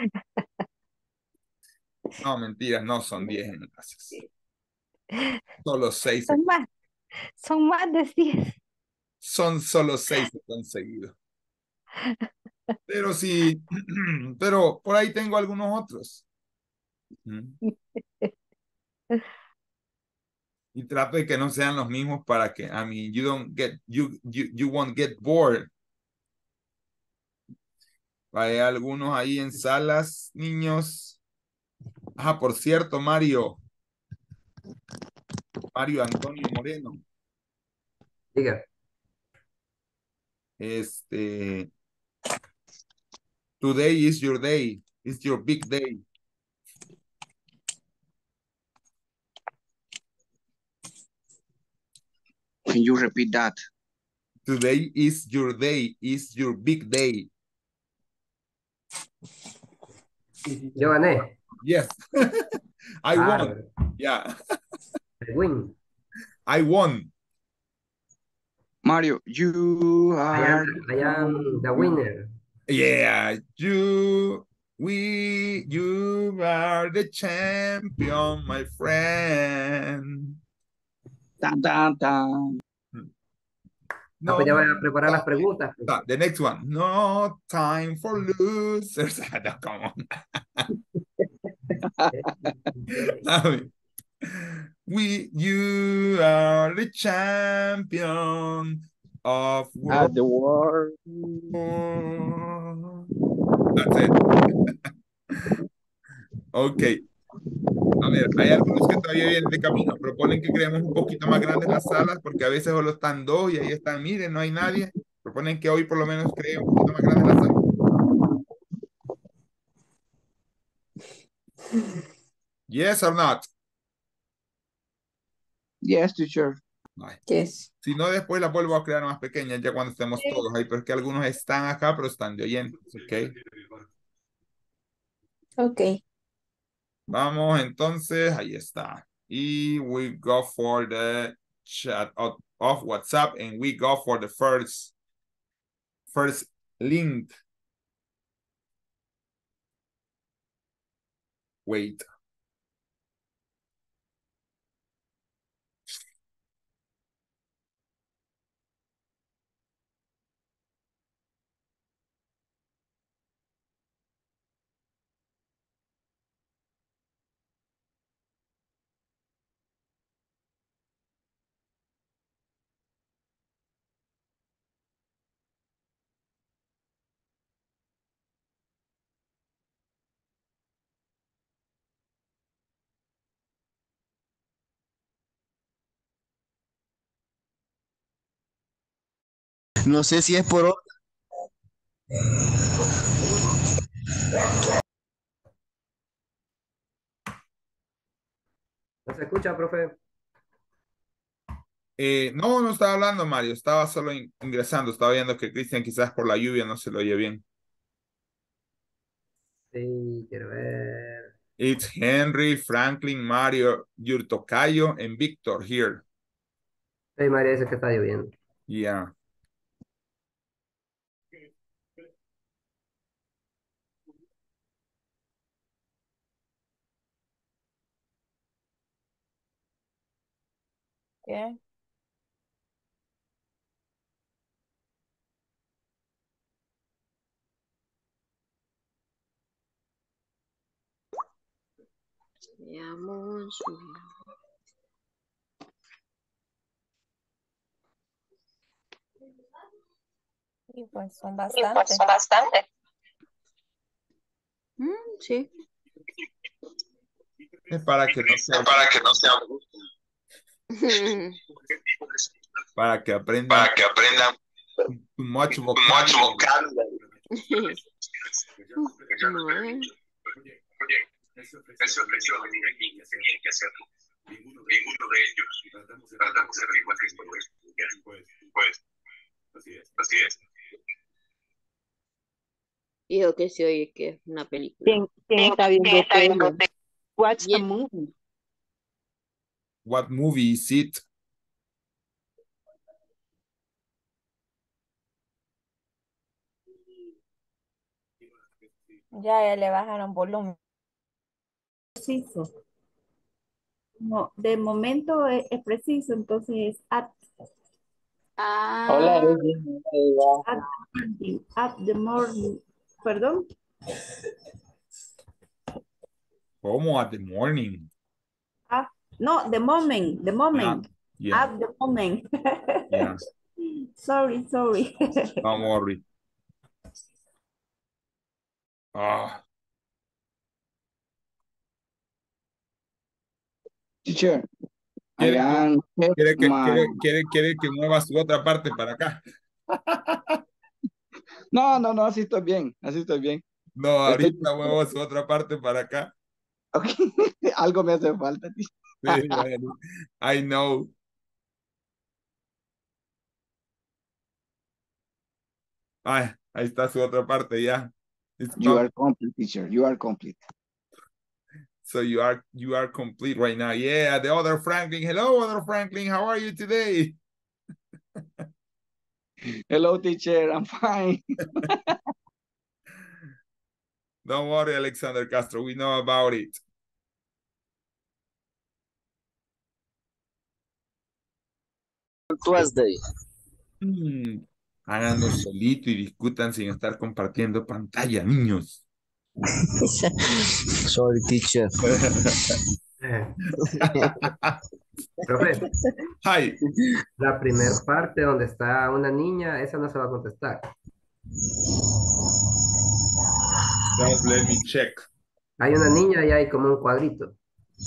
S1: No, mentiras, no son 10 enlaces. Solo 6.
S4: Son más de 10.
S1: Son solo 6 conseguidos. Pero sí, pero por ahí tengo algunos otros. Y trato de que no sean los mismos para que, I mean, you won't get bored. Hay algunos ahí en salas, niños. Ah, por cierto, Mario Antonio Moreno.
S5: Diga.
S1: Today is your day. It's your big day.
S2: Can you repeat that?
S1: Today is your day. It's your big day.
S5: Yo gané.
S1: Yes. I won. Yeah.
S5: I win.
S1: I won.
S2: Mario, you are...
S5: I am the winner.
S1: Yeah, you are the champion, my friend.
S2: Tan, tan, tan.
S5: No, pues ya voy a preparar las preguntas.
S1: The next one. No time for losers. No, come on. You are the champion of
S11: the world.
S1: That's it. Ok. A ver, hay algunos que todavía vienen de camino. Proponen que creemos un poquito más grandes las salas porque a veces solo están 2 y ahí están, miren, no hay nadie. Proponen que hoy por lo menos creen un poquito más grandes las salas. Yes or not?
S2: Yes, teacher.
S1: Bye.
S3: Yes.
S1: Si no, después las vuelvo a crear más pequeñas ya cuando estemos todos ahí, pero es que algunos están acá, pero están de oyentes, ¿ok?
S3: Ok.
S1: Vamos, entonces, ahí está. Y we go for the chat of WhatsApp and we go for the first first link. Wait.
S13: No sé si es por...
S5: ¿No se escucha, profe?
S1: No, no estaba hablando, Mario. Estaba solo ingresando. Estaba viendo que Cristian quizás por la lluvia no se lo oye bien.
S5: Sí, quiero ver.
S1: It's Henry, Franklin, Mario, your tocayo, and Victor here.
S5: Hey, María dice que está lloviendo.
S1: Yeah.
S3: ¿Qué? Veamos. Y pues son bastantes. Sí.
S1: Es para que no sea, para que aprendan much vocabulary.
S3: No,
S14: Eso tenía que hacer. Ninguno de ellos. Tratamos de averiguar qué es. Pues, así es.
S3: dijo que se oye que es una película.
S13: ¿Quién está viendo tele? Watch a
S3: Yeah.
S13: movie.
S1: What movie is it?
S3: Ya le bajaron volumen.
S7: Preciso. No, de momento es preciso, entonces at
S8: Hola, Eddie.
S7: at the morning. Perdón.
S1: ¿Cómo? At the morning.
S7: No, the moment.
S1: Yeah.
S7: At the moment.
S1: Yeah.
S7: Sorry.
S1: Don't worry.
S2: Teacher,
S1: ¿Quiere
S2: I
S1: que,
S2: am
S1: quiere que mueva su otra parte para acá?
S2: No, así estoy bien,
S1: No,
S2: Estoy-
S1: ahorita muevo su otra parte para acá.
S2: Ok, algo me hace falta.
S1: Sí, I know. Ay, ahí está su otra parte ya. It's
S2: You are
S1: come.
S2: complete, teacher. You are complete.
S1: So you are complete right now. Yeah, the other Franklin. Hello, other Franklin. How are you today?
S2: Hello, teacher. I'm fine.
S1: Don't worry, Alexander Castro. We know about it.
S8: Tuesday.
S1: Háganlo solito y discutan sin estar compartiendo pantalla, niños.
S13: Sorry, teacher.
S5: Profe,
S1: Hi.
S5: la primera parte donde está una niña, esa no se va a contestar.
S1: Just let me check.
S5: Hay una niña y hay como un cuadrito.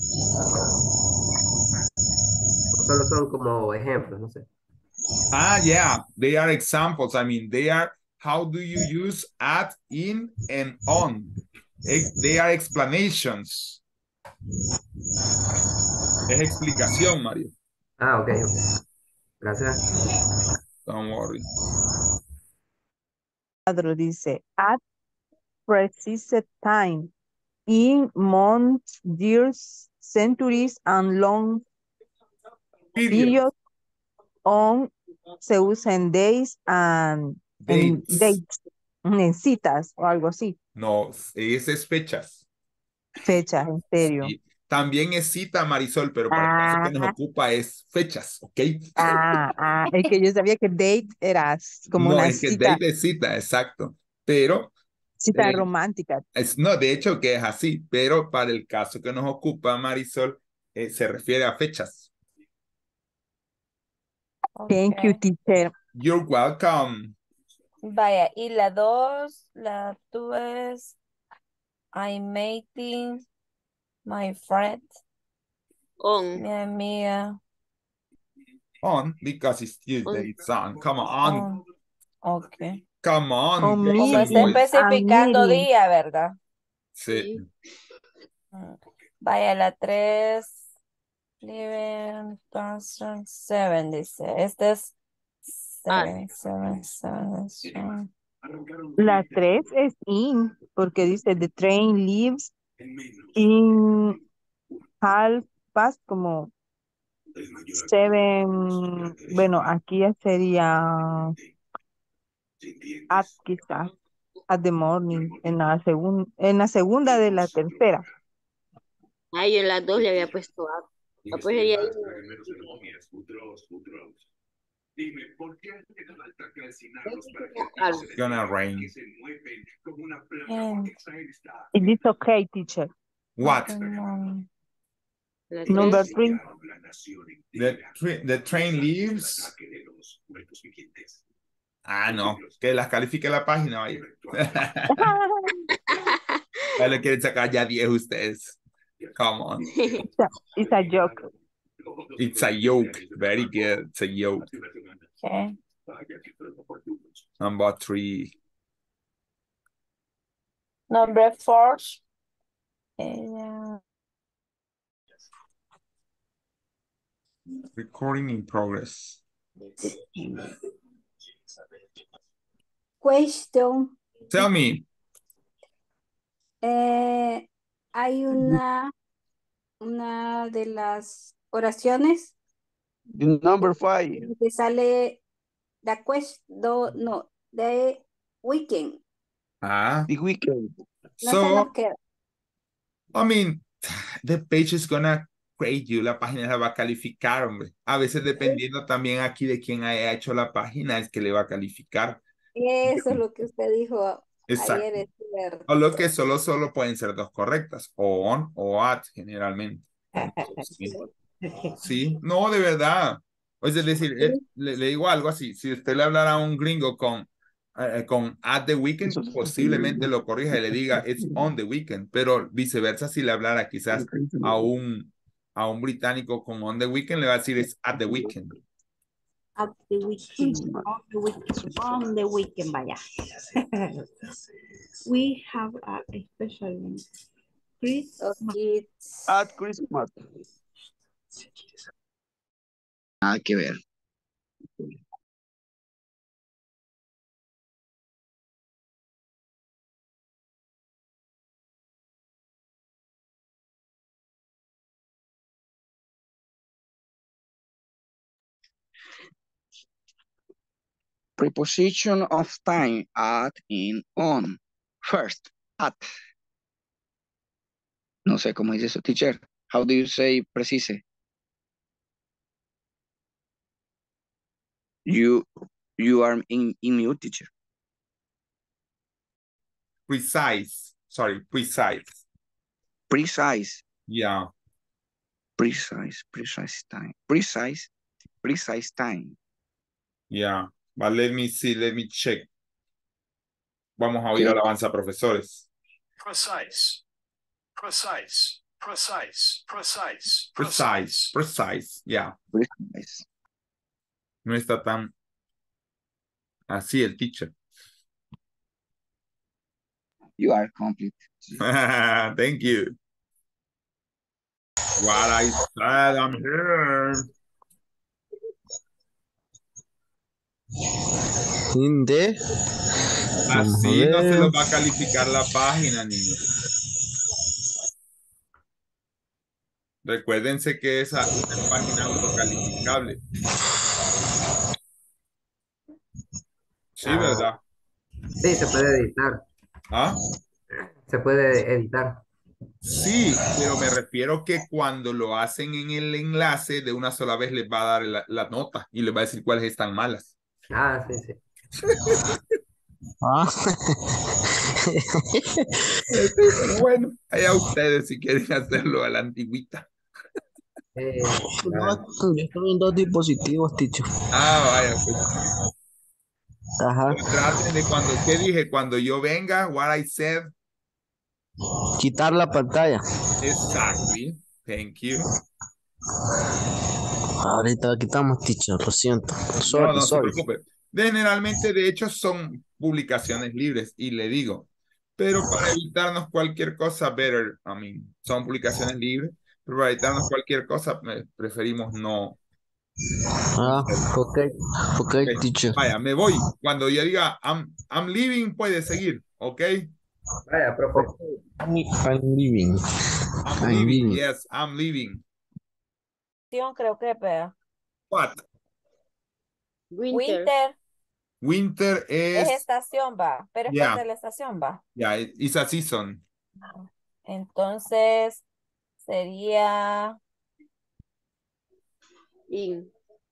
S5: O solo son como ejemplos, no sé.
S1: Yeah, they are examples. I mean, they are, how do you use at, in, and on? They are explanations. Es explicación, Mario.
S5: Ok. Gracias.
S1: Don't worry.
S13: Cuadro dice, at precise time, in months, years, centuries, and long periods, on, se usa en days and en
S1: Dates.
S13: dates, en citas o algo así.
S1: No, ese es fechas.
S13: Fechas, en serio.
S1: Y también es cita, Marisol, pero para el caso que nos ocupa es fechas, ¿ok?
S13: Es que yo sabía que date era como
S1: No,
S13: una
S1: es que
S13: cita,
S1: date es cita, exacto. Pero,
S13: cita romántica.
S1: no, de hecho que es así, pero para el caso que nos ocupa, Marisol, se refiere a fechas.
S13: Thank you, teacher.
S1: You're welcome.
S15: Vaya, y la 2, la 2 es I'm meeting my friend. Mi amiga.
S1: On, because it's Tuesday, it's on. Come on.
S15: Ok.
S1: Come on.
S13: On
S1: girls
S15: Como
S1: and
S15: está
S1: boys.
S15: especificando
S13: meeting.
S15: día, ¿verdad?
S1: Sí.
S15: Vaya, la 3. 7 dice. Este es 7, 7.
S13: La 3 es in, porque dice the train leaves in half past, como 7, bueno, aquí ya sería at quizás, at the morning, en la segunda de la tercera.
S3: Ay, yo en las dos le había puesto A. Pues sería ahí.
S14: Dime, ¿por qué hace falta calcinar los
S1: It's gonna rain.
S14: que se mueven como una placa?
S13: It is okay, teacher.
S1: What?
S3: La
S13: Number
S3: 3.
S13: 3.
S1: The train leaves. Ah, no. Que las califique la página, vaya. Ya le quieren sacar ya 10 ustedes. Come on.
S13: It's a joke.
S1: It's a yoke. Very good. It's a yoke.
S15: Okay.
S1: Number 3.
S15: Number 4.
S1: Recording in progress.
S16: Question.
S1: Tell me.
S16: Hay una de las oraciones
S11: Number 5.
S16: que sale the weekend.
S11: The weekend.
S16: No se nos
S1: So,
S16: queda.
S1: I mean, the page is gonna grade you. La página la va a calificar, hombre. A veces dependiendo también aquí de quién haya hecho la página es que le va a calificar.
S16: Eso es lo que usted dijo
S1: Exacto.
S16: ayer, es cierto.
S1: O lo que solo pueden ser dos correctas. O on o at, generalmente. Sí, no, de verdad. O sea, es decir, le digo algo así. Si usted le hablara a un gringo con at the weekend, posiblemente lo corrija y le diga it's on the weekend. Pero viceversa, si le hablara quizás a un británico con on the weekend, le va a decir it's at the weekend.
S7: At the weekend. On the weekend. On the weekend, vaya. We have a special Christmas.
S11: At Christmas.
S2: Nada que ver. Preposition of time at, in, on. First, at. No sé cómo dice eso, teacher. How do you say precise? You are in mute, teacher.
S1: Precise. Sorry, precise.
S2: Precise.
S1: Yeah.
S2: Precise time. Precise time.
S1: Yeah. But let me see, let me check. Vamos a oír
S2: Okay.
S1: alabanza, Profesores.
S14: Precise.
S1: Precise. Yeah.
S2: Precise.
S1: No está tan así el teacher.
S2: You are complete.
S1: Thank you. What I said, I'm here.
S17: In the...
S1: Así no se los va a calificar la página, niños. Recuérdense que esa es una página autocalificable. Sí, ¿verdad?
S5: Sí, se puede editar.
S1: ¿Ah?
S5: Se puede editar.
S1: Sí, pero me refiero que cuando lo hacen en el enlace, de una sola vez les va a dar la nota y les va a decir cuáles están malas.
S5: Ah, sí, sí.
S17: Ah.
S1: Sí, pero bueno, allá ustedes si quieren hacerlo a la antigüita.
S17: No, yo estoy en dos dispositivos, teacher.
S1: Ah, vaya, pues.
S17: Ajá.
S1: Pero traten de ¿qué dije? Cuando yo venga, what I said.
S17: Quitar la pantalla.
S1: Exactly. Thank you.
S17: Ahorita la quitamos, teacher, lo siento. Sorry,
S1: No se
S17: sorry.
S1: preocupe. Generalmente, de hecho, son publicaciones libres y le digo, pero para evitarnos cualquier cosa, son publicaciones libres, pero para evitarnos cualquier cosa, preferimos no.
S17: Ah, ok,
S1: Ok.
S17: teacher.
S1: Vaya, me voy. Cuando yo diga I'm leaving, puede seguir, ¿ok?
S5: Vaya, profe.
S17: I'm leaving.
S1: I'm leaving. Yes, I'm leaving.
S15: Creo que pega.
S1: What?
S15: Winter.
S1: Winter
S15: Es
S1: es,
S15: estación, va. Pero es
S1: yeah,
S15: parte de la estación, va.
S1: yeah, it's a season.
S15: Entonces, sería
S18: In.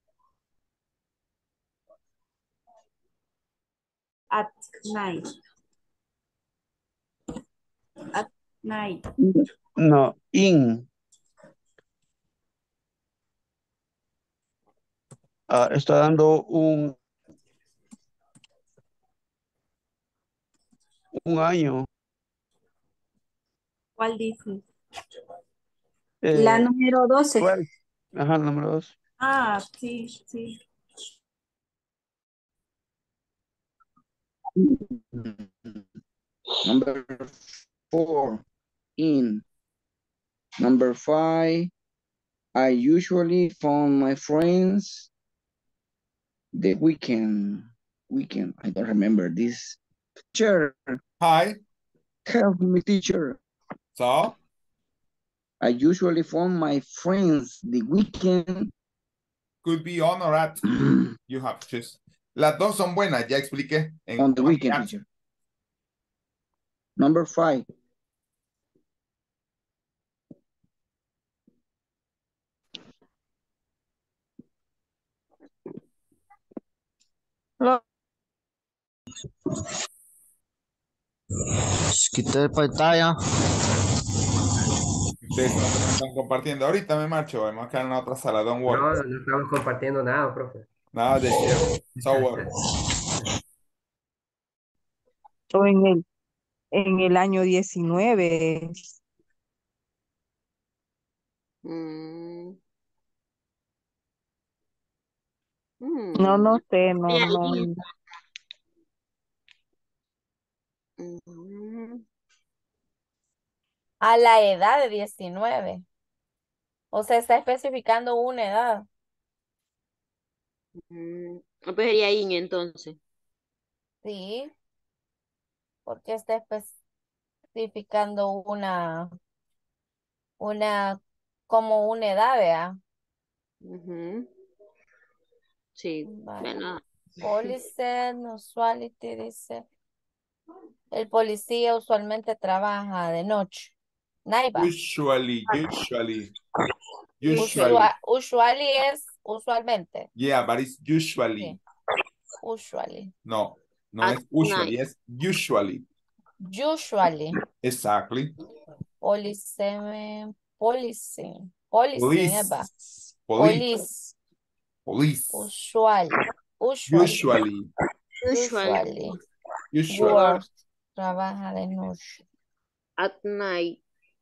S7: At night. At night.
S11: No, in. Está dando un año.
S7: ¿Cuál dice?
S16: La número 12.
S11: 12. Ajá, el número 2.
S7: Ah, sí, sí.
S2: Number 4, in. Number 5, I usually phone my friends the weekend. I don't remember this. Teacher.
S1: Hi.
S2: Help me, teacher.
S1: So?
S2: I usually phone my friends the weekend.
S1: Could be on or at. You have to choose. Las dos son buenas, ya expliqué.
S2: On the weekend, teacher. Number 5.
S17: Quitar pantalla.
S1: Ustedes son los que me están compartiendo. Ahorita me marcho, vamos a quedar en la otra sala, don't worry.
S5: No, no estamos compartiendo nada, profe.
S1: Nada de cierto. So worry.
S13: O en el año 19.
S18: Mm.
S13: No sé, no.
S15: a la edad de 19. O sea, está especificando una edad.
S18: Pues sería in entonces.
S15: Sí. Porque está especificando como una edad, ¿vea?
S18: Sí, bueno.
S15: Police, usuality, dice. El policía usualmente trabaja de noche. Naiva.
S1: Usually.
S15: Usually es usualmente.
S1: Yeah, but it's usually.
S15: Sí. Usually.
S1: No
S18: At
S1: es usually,
S18: night.
S1: es usually.
S15: Usually.
S1: Exactly.
S15: Policing,
S1: Police.
S15: Eva.
S1: Police.
S15: Usually. Work. Trabaja de noche.
S18: At night.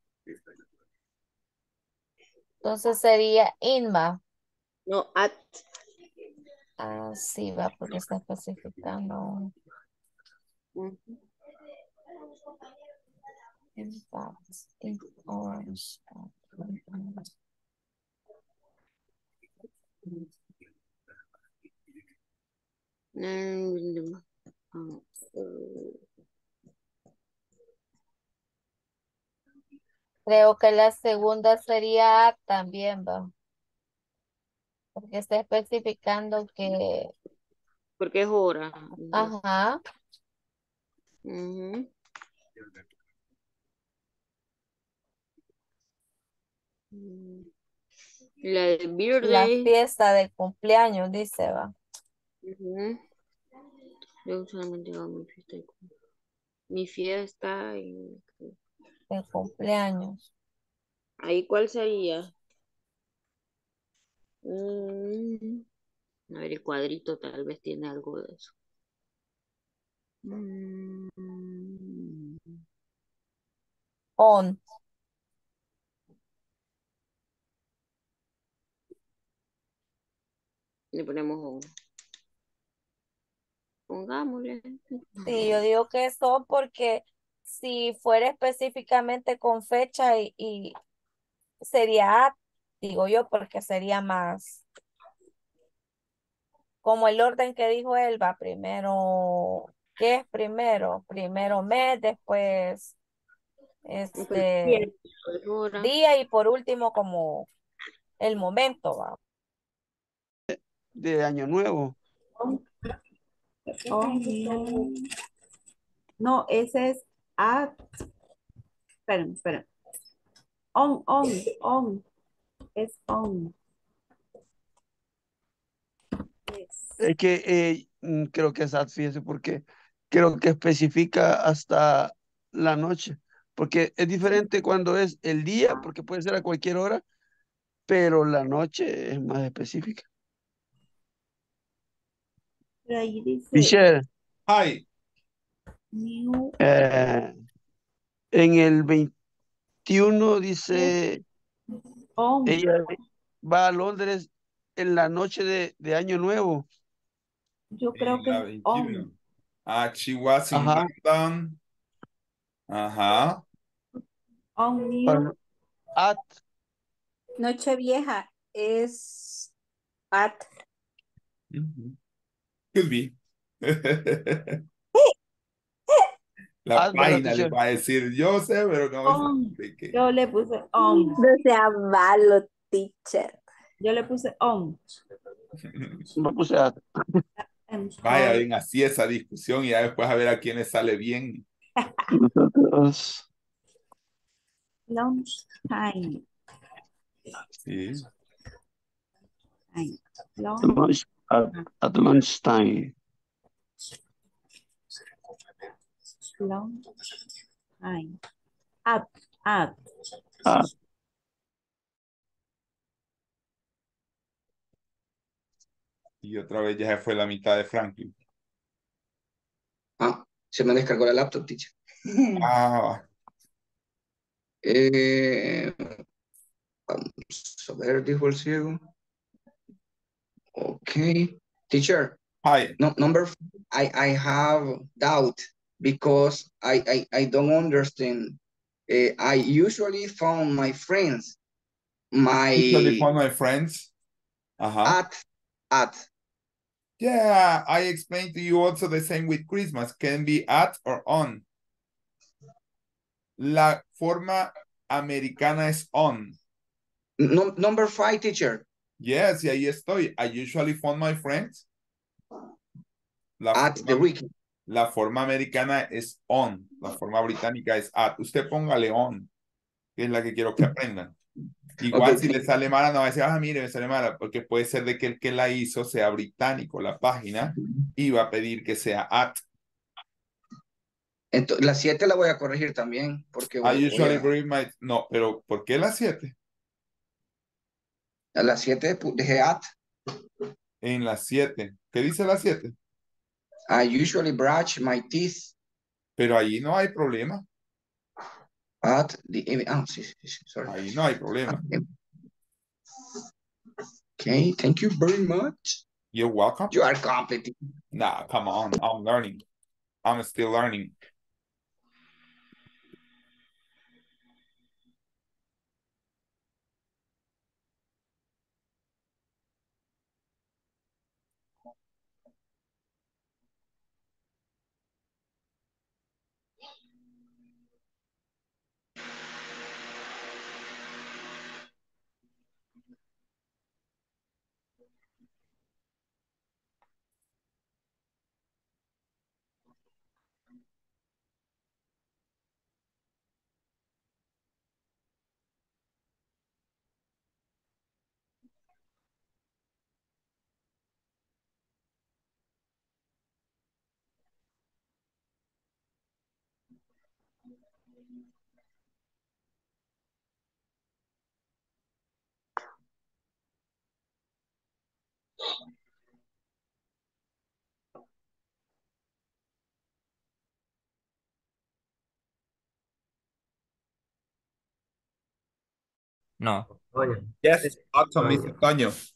S15: Entonces sería inma.
S18: No, at.
S15: Ah, sí, va, porque está especificando. In fact, in orange. Creo que la segunda sería at también, va. Porque está especificando que
S18: porque es hora.
S15: Ajá.
S18: Ujú. La de
S15: La
S18: birthday.
S15: fiesta de cumpleaños, dice, va.
S18: Ujú. Yo usualmente hago mi fiesta. Mi fiesta.
S15: De cumpleaños.
S18: ¿Ahí cuál sería? A ver, el cuadrito tal vez tiene algo de eso.
S15: On.
S18: Le ponemos un. Pongámosle.
S15: Sí, yo digo que son porque si fuera específicamente con fecha y sería at, digo yo, porque sería más como el orden que dijo él, va primero, ¿qué es primero? Primero mes, después
S18: Bien,
S15: este
S18: hora.
S15: día y por último como el momento, va.
S11: De Año Nuevo.
S7: No, ese es at. Esperen. On. Es on. Yes.
S11: Es que creo que es fíjese, porque creo que especifica hasta la noche. Porque es diferente cuando es el día, porque puede ser a cualquier hora, pero la noche es más específica.
S7: Pero ahí dice
S11: Michelle,
S1: Hi.
S7: new.
S11: en el 21 dice,
S7: On.
S11: ella va a Londres en la noche de Año Nuevo.
S7: Yo creo
S1: En
S7: que
S1: la
S7: es
S1: 21.
S7: on.
S1: She was in
S11: Ajá.
S1: London. Ajá.
S7: On new.
S11: Para- At,
S16: Nochevieja es at.
S1: Could be. La
S11: ¿verdad,
S1: página le
S11: teacher?
S1: va a decir, yo sé, pero no sé
S7: On.
S1: de qué.
S7: Yo le puse on.
S16: No sea malo, teacher.
S7: Yo le puse on.
S11: Me puse at.
S1: Vaya bien así esa discusión y ya después a ver a quién le sale bien.
S11: Nosotros,
S7: Lunch time.
S1: Sí.
S11: lunch, at lunchtime.
S7: Lunch time. At.
S11: At.
S1: Y otra vez ya se fue la mitad de Franklin.
S17: Se me descargó la laptop, teacher.
S1: Ah,
S17: Vamos a ver, dijo el ciego. Okay. Teacher.
S1: Hi.
S17: No, I have doubt because I don't understand. I usually found my friends.
S1: Usually for my friends.
S17: At.
S1: Yeah, I explained to you also the same with Christmas. Can be at or on. La forma americana es on.
S17: No, number 5, teacher.
S1: Yes, y ahí estoy. I usually phone my friends.
S17: At the weekend.
S1: La forma americana es on. La forma británica es at. Usted póngale on, que es la que quiero que aprendan. Igual si le sale mala, no va a decir, mire, me sale mala, porque puede ser de que el que la hizo sea británico, la página, y va a pedir que sea at.
S17: Entonces, la 7 la voy a corregir también, porque
S1: I usually bring my... No, pero ¿por qué la 7?
S17: a la 7 dejé at.
S1: En la 7. ¿Qué dice la 7?
S17: I usually brush my teeth.
S1: Pero allí no hay problema.
S17: At the... sí, sorry.
S1: Ahí no hay problema.
S17: Okay, thank you very much.
S1: You're welcome.
S17: You are competent.
S1: Nah, come on. I'm learning. I'm still learning.
S19: No.
S1: Yes, autumn is
S5: Otoño.
S1: otoño.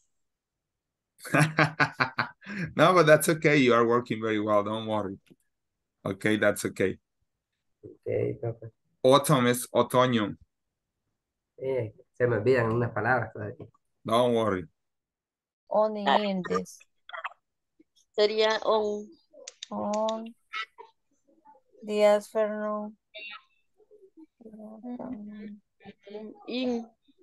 S1: No, but that's okay. You are working very well. Don't worry. Okay, that's okay.
S5: Ok, profe.
S1: Autumn is otoño.
S5: Se me olvidan unas palabras todavía.
S1: Don't worry.
S15: Only in this.
S18: Sería on.
S15: On the afternoon.
S18: In.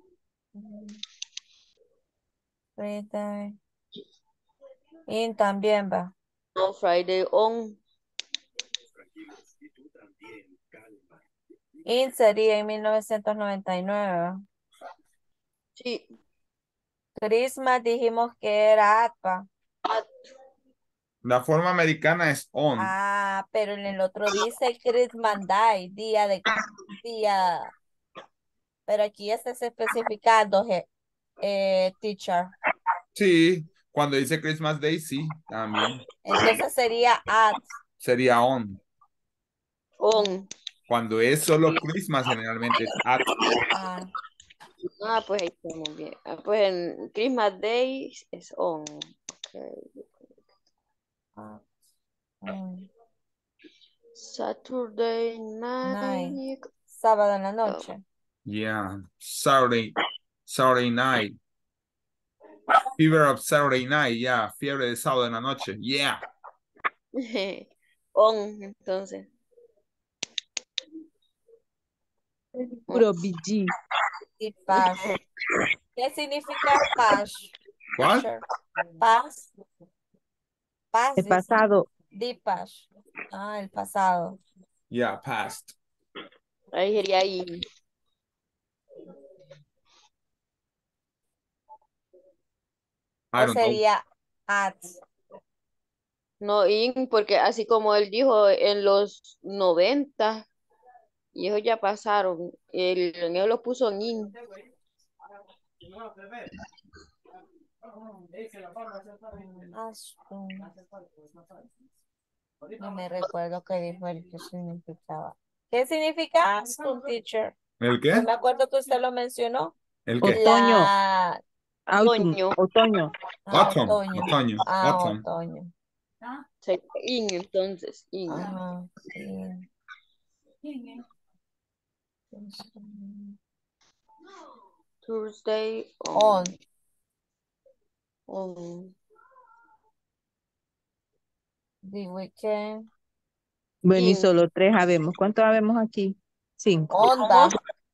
S15: Friday. In también va.
S18: No, Friday on.
S15: In sería en 1999. ¿va?
S18: Sí.
S15: Christmas dijimos que era ATPA.
S1: La forma americana es on.
S15: Ah, pero en el otro dice Christmas Day, día. Pero aquí está especificando, teacher.
S1: Sí, cuando dice Christmas Day, sí, también.
S15: Entonces sería at.
S1: Sería on.
S18: On.
S1: Cuando es solo Christmas, generalmente es at.
S15: Ah,
S18: Ah, pues ahí estamos bien. Ah, pues en Christmas Day es on. Okay. Saturday night.
S15: Sábado en la noche.
S1: Yeah, Saturday night. Fever of Saturday night, yeah. Fiebre de sábado en la noche, yeah.
S18: On, entonces.
S13: Puro BG.
S15: Y paz. ¿Qué significa paz?
S1: ¿Cuál?
S15: Teacher? Paz. Paz.
S13: El pasado.
S15: Di paz. Ah, el pasado.
S1: Yeah, past.
S18: Ahí sería in.
S1: I
S15: O
S1: don't know.
S15: sería at.
S18: No, in, porque así como él dijo en los 90, y ellos ya pasaron, él lo puso en in.
S15: No me recuerdo qué dijo el que significaba. ¿Qué significa Aston, teacher?
S1: ¿El qué?
S15: No me acuerdo que usted lo mencionó.
S1: ¿El qué?
S13: Otoño.
S15: La...
S13: Autumn. Otoño.
S1: Autumn.
S15: Otoño.
S1: Otoño.
S15: Ah,
S1: Autumn.
S15: otoño.
S18: In, entonces, in.
S15: Ajá.
S18: Thursday
S15: On.
S18: On.
S15: The weekend.
S13: Bueno, y
S18: In.
S13: solo 3 habemos. ¿Cuántos habemos aquí? 5.
S15: Onda.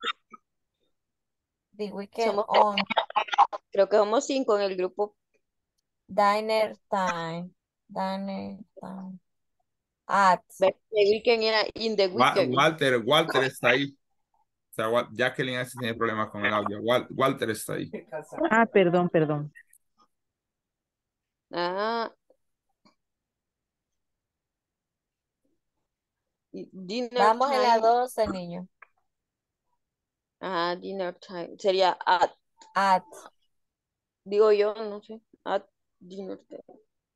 S15: The weekend
S18: Somos,
S15: on.
S18: creo que somos 5 en el grupo.
S15: Diner time. Diner time. At.
S18: The weekend era in the weekend.
S1: Walter está ahí. O sea, Jacqueline así tiene problemas con el audio. Walter está ahí.
S13: Ah, perdón.
S18: Ah. Dinner
S15: Vamos
S18: time.
S15: en la 12, niño.
S18: Ah, dinner time. Sería at.
S15: At.
S18: Digo yo, no sé. At dinner time.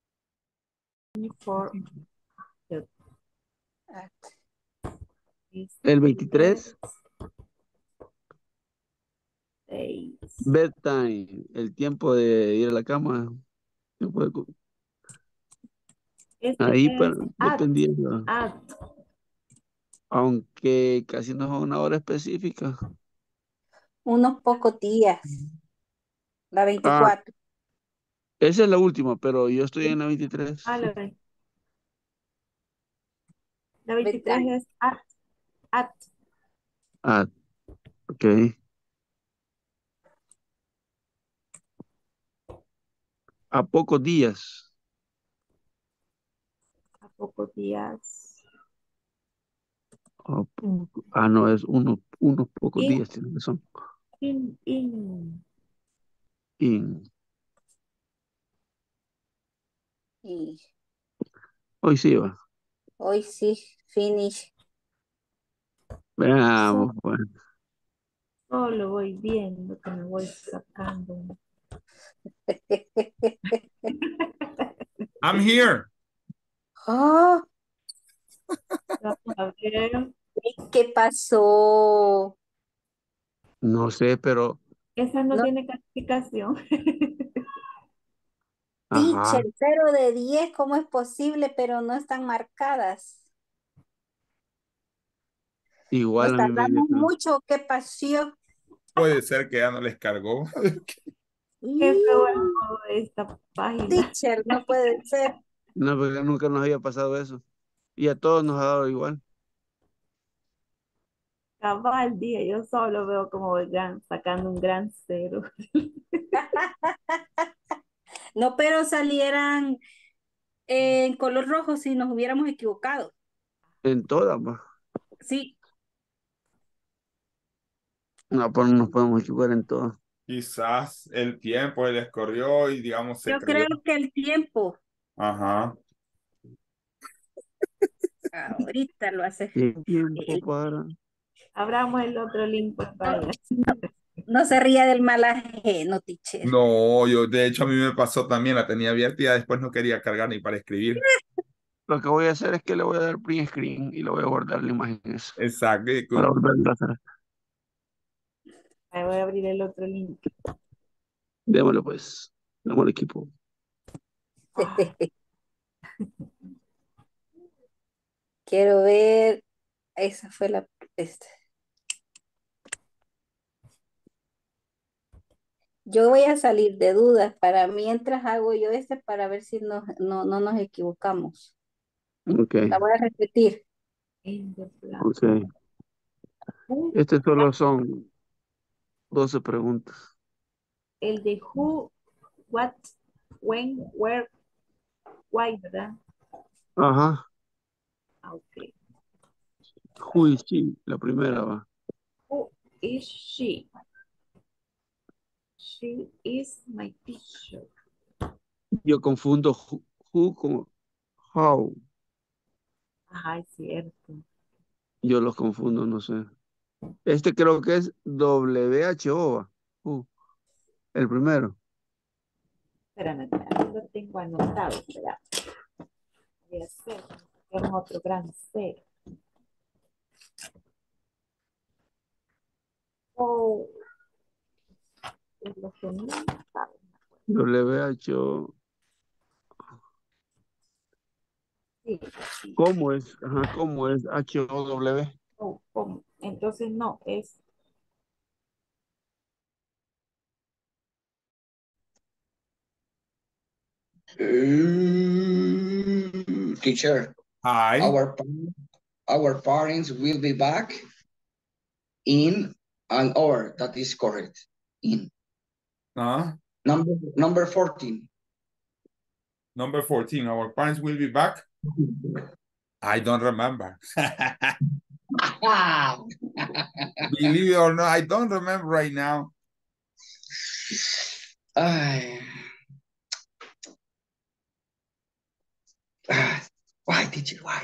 S11: El 23. Bedtime, el tiempo de ir a la cama. Ahí dependiendo. Aunque casi no es una hora específica.
S16: Unos pocos días. La 24.
S11: Esa es la última, pero yo estoy en la 23.
S7: La 23 es at.
S11: Ah, ok. A pocos días.
S7: A pocos días.
S11: No, es unos pocos días, tiene razón.
S7: In.
S16: Y
S11: Hoy sí va.
S16: hoy sí, finish.
S11: Veamos, pues.
S7: Solo voy viendo que me voy sacando.
S1: I'm here.
S16: Oh,
S7: Vamos a ver.
S16: ¿qué pasó?
S11: No sé, pero,
S7: Esa no
S16: No,
S7: tiene calificación.
S16: teacher,
S11: ajá,
S16: 0 de 10, ¿cómo es posible? Pero no están marcadas.
S11: igual
S16: Nos
S11: a mí me
S16: tardamos
S11: dijeron.
S16: mucho, ¿qué pasó?
S1: Puede ser que ya no les cargó.
S7: Qué feo es
S16: Y,
S7: todo esta página.
S16: teacher, no puede ser.
S11: No, porque nunca nos había pasado eso. Y a todos nos ha dado igual.
S7: Cabal día, yo solo veo como van sacando un gran cero.
S16: No, pero salieran en color rojo si nos hubiéramos equivocado.
S11: En todas, pues.
S16: Sí,
S11: No, pues no nos podemos equivocar en todas.
S1: Quizás el tiempo les corrió y digamos se
S16: yo
S1: cayó.
S16: creo que el tiempo
S1: Ajá.
S16: ahorita lo hace.
S11: ¿Qué tiempo
S16: el-
S11: para?
S7: Abramos el otro link, pues
S16: no,
S7: vaya.
S16: no se ría del mal ajeno, teacher.
S1: No, yo de hecho a mí me pasó también, la tenía abierta y ya después no quería cargar ni para escribir.
S11: Lo que voy a hacer es que le voy a dar print screen y le voy a guardar la imagen esa
S1: Exacto.
S11: para volverlo a hacer.
S7: Ahí voy a abrir el otro link.
S11: Démosle pues. Démosle equipo.
S7: Ah,
S16: Quiero ver, esa fue la... esta. Yo voy a salir de dudas para mientras hago yo este para ver si no nos equivocamos.
S11: Ok,
S16: La voy a repetir.
S7: in the black.
S11: ok. Este solo son 12 preguntas.
S7: El de who, what, when, where, why, ¿verdad?
S11: Ajá.
S7: Ah, ok.
S11: Who is she? La primera va.
S7: Who is she? She is my teacher.
S11: Yo confundo who con how.
S7: Ajá, es cierto.
S11: Yo los confundo, no sé. Este creo que es WHO. Va. El primero.
S7: Espérame, lo tengo anotado, espera. Voy a hacer, tenemos otro gran cero. Oh, es lo que no saben.
S11: WHO.
S7: Sí, sí.
S11: ¿Cómo es? Ajá, ¿cómo es? HOW.
S7: Oh, ¿cómo? Entonces no, es
S17: Teacher,
S1: Hi.
S17: our parents will be back in an hour. That is correct. In
S1: Uh,
S17: number 14.
S1: number 14. Our parents will be back. I don't remember. Believe it or not, I don't remember right now.
S17: Ay. Why, teacher? Why?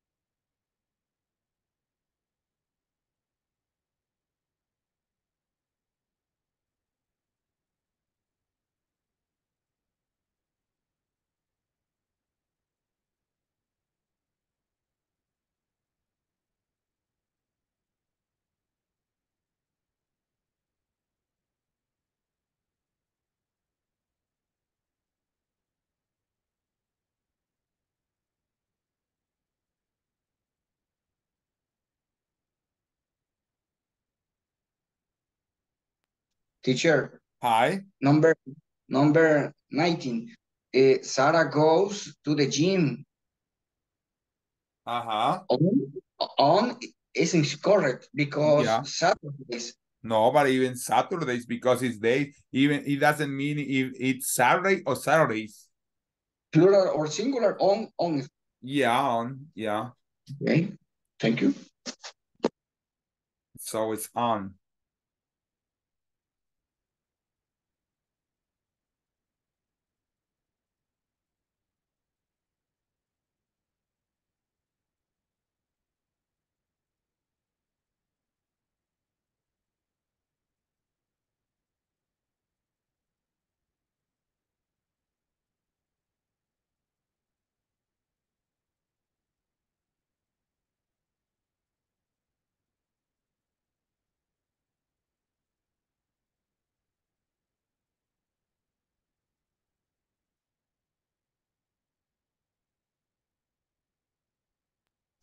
S17: Teacher,
S1: Hi.
S17: number 19. Sarah goes to the gym.
S1: Uh-huh.
S17: On isn't correct because
S1: Yeah.
S17: Saturdays,
S1: No, but even Saturdays because it's day. Even it doesn't mean if it's Saturday or Saturdays.
S17: plural or singular, on.
S1: Yeah, on. Yeah.
S17: Okay, thank you.
S1: So it's on.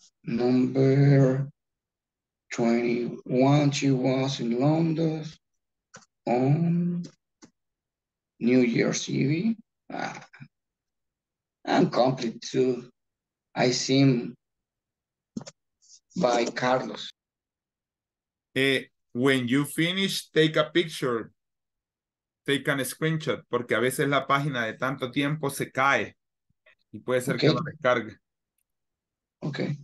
S17: Number 21, she was in London on New Year's Eve. I'm complete too. I seen by Carlos.
S1: When you finish, take a picture. Take a screenshot, porque a veces la página de tanto tiempo se cae y puede ser que
S17: Okay.
S1: no descargue.
S17: Okay.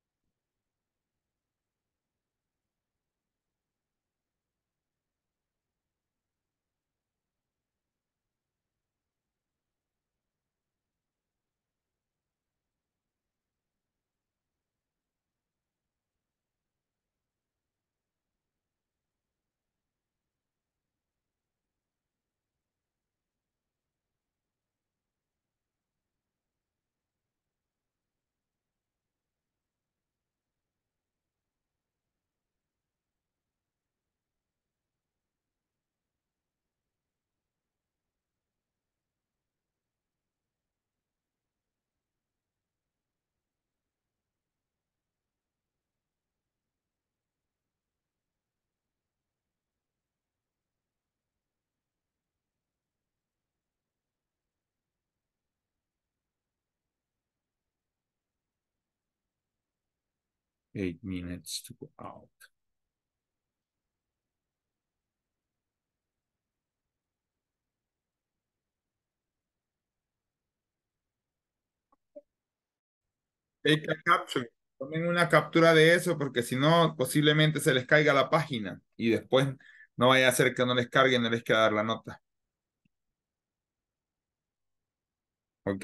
S1: Eight minutes to go out. Take a capture. Tomen una captura de eso porque si no, posiblemente se les caiga la página y después no vaya a ser que no les cargue y no les quede dar la nota. ¿Ok?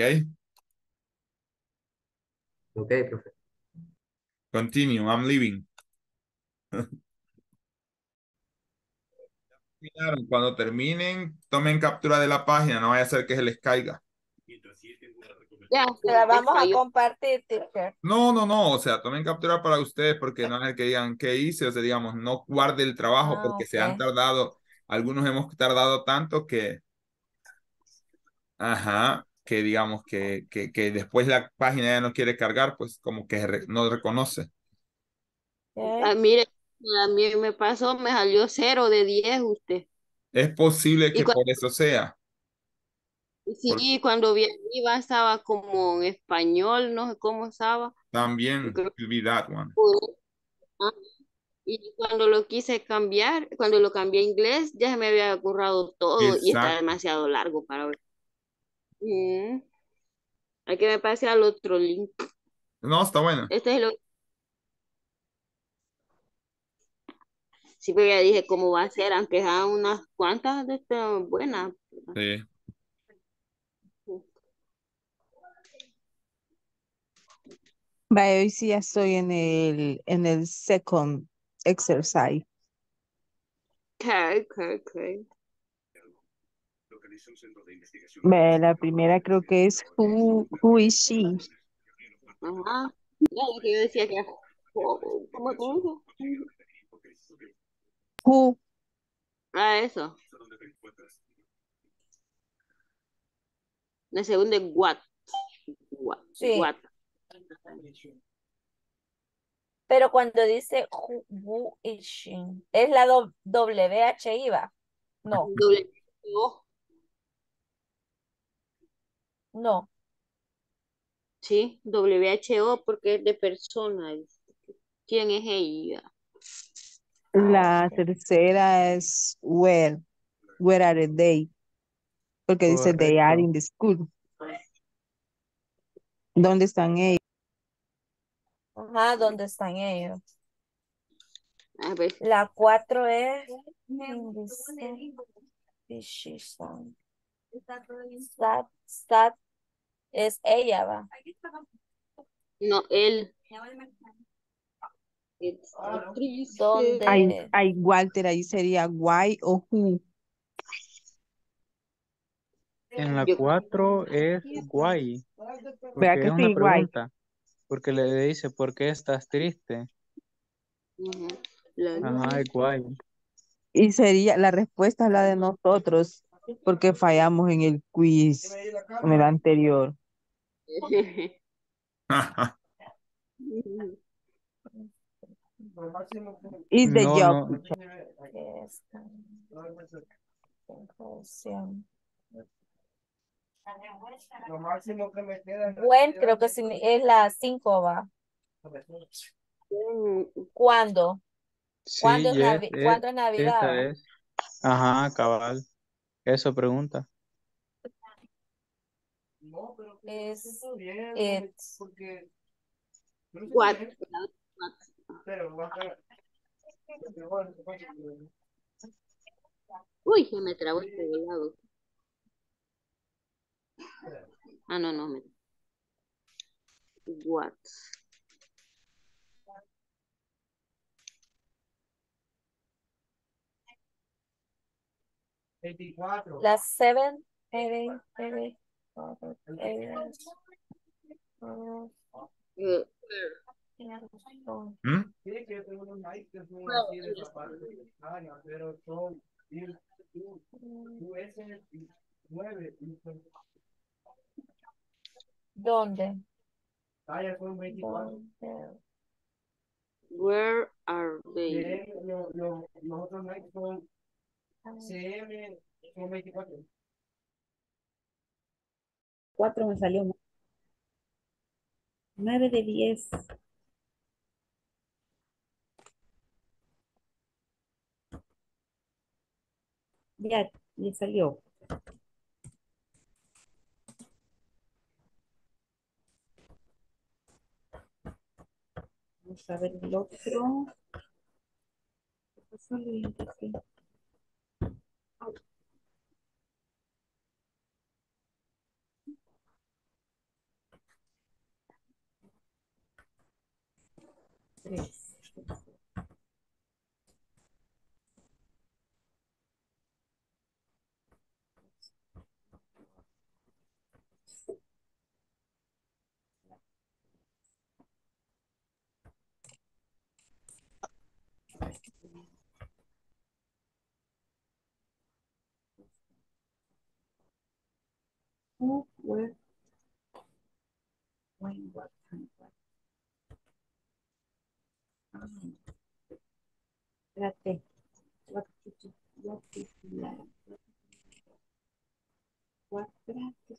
S5: Ok, profe.
S1: Continue. I'm leaving. Cuando terminen, tomen captura de la página, no vaya a ser que se les caiga.
S18: Ya,
S15: Se la
S18: se
S15: vamos a
S18: cayó.
S15: compartir, teacher.
S1: No, o sea, tomen captura para ustedes porque no es el que digan qué hice, o sea, digamos, no guarde el trabajo porque se han
S15: Ok.
S1: tardado, algunos hemos tardado tanto que, ajá, que digamos que después la página ya no quiere cargar, pues como que no reconoce.
S18: Ah, mire, a mí me pasó, me salió 0 de 10 usted.
S1: Es posible
S18: Y
S1: que por eso sea.
S18: sí, cuando vi arriba estaba como en español, no sé cómo estaba. Yo
S1: También,
S18: creo
S1: could be that one.
S18: que- ah, y cuando lo quise cambiar, cuando lo cambié a inglés, ya se me había borrado todo y está
S1: Exacto.
S18: demasiado largo para ver. Hay que me pase al otro link.
S1: No, está bueno.
S18: Este es lo. Sí, pero ya dije cómo va a ser, aunque sean unas cuantas de estas buenas.
S1: Sí.
S13: Vaya, hoy sí ya estoy en el second exercise.
S18: Okay.
S13: Vaya, la primera creo que es who is she?
S18: Ajá. Ya lo que yo decía que. ¿Cómo dice?
S13: Who,
S18: Ah, eso. La segunda es what.
S15: Sí.
S18: What.
S15: Pero cuando dice who is she, ¿es la WHI va? No,
S18: W-O.
S15: no.
S18: Sí, WHO porque es de persona. ¿Quién es ella?
S13: la
S15: Ok.
S13: tercera es where are they? Porque dice they are
S9: Correcto.
S13: in the school. ¿Dónde están ellos?
S15: Ajá, ¿dónde están ellos?
S18: A ver.
S15: La 4 es in the same position. Stat es ella, va.
S18: No, él. Está triste.
S15: ¿Dónde?
S13: Hay Walter, ahí sería why o who.
S9: En la
S18: Yo
S9: 4 es guay,
S13: ¿Verdad
S9: porque
S13: que
S9: es una
S13: sí, why?
S9: pregunta. Porque le dice, ¿por qué estás triste?
S18: Ujú. La
S9: Ajá, es guay.
S13: Y sería, la respuesta es la de nosotros, porque fallamos en el quiz, en el anterior. Is the
S9: No,
S13: job,
S9: no.
S13: teacher.
S5: Lo máximo que me queda
S15: When creo que es la 5 va. ¿Cuándo?
S9: Sí, yes,
S15: ¿Cuándo es Navidad
S9: esa
S15: va?
S9: es. Ajá, cabal. Eso pregunta.
S5: No, pero
S15: Es
S5: it's porque
S18: What?
S5: pero va a estar
S18: Uy, se me trabó este lado. Ah, no, no. What?
S15: las 7, 8, 8,
S1: ¿Mm?
S5: Sí, que yo tengo unos likes que son
S18: Well,
S5: así de esa parte de España, pero son 10, US y 9, y
S15: ¿Dónde?
S5: España son 24.
S18: where are they?
S5: Los otros likes son CM, son 24.
S16: 4 me salió mal. 9 de 10. Ya, le salió. Vamos a ver el otro. ¿Qué pasó, Luis? Tres. Who, where, when, what, and what. Espérate. What is like? What, espérate.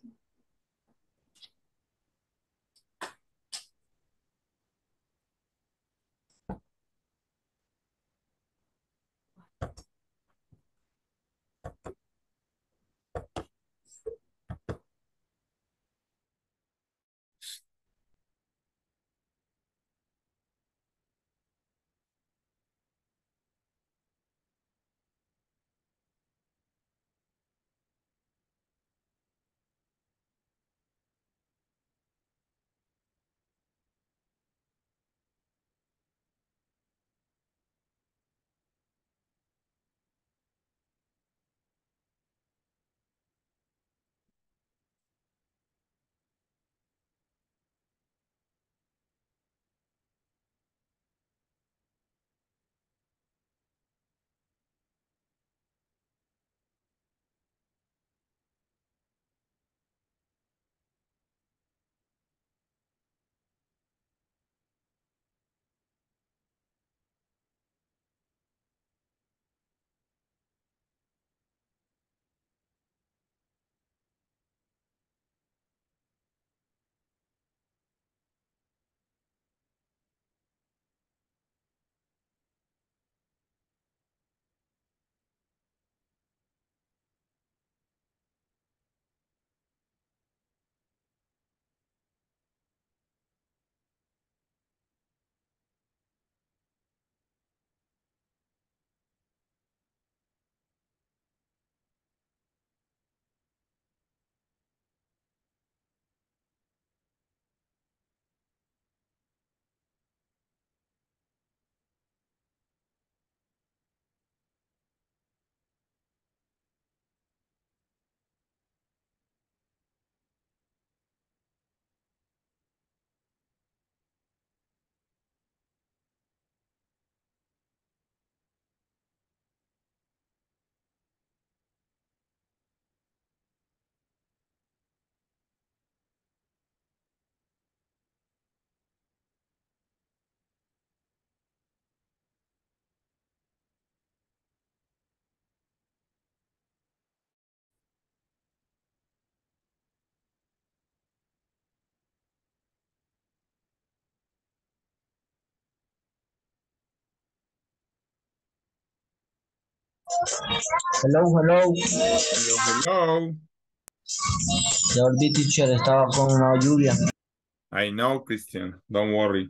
S19: Hello, hello.
S1: Hello, hello.
S19: Ya volví, teacher, estaba con una lluvia.
S1: I know, Christian. Don't worry.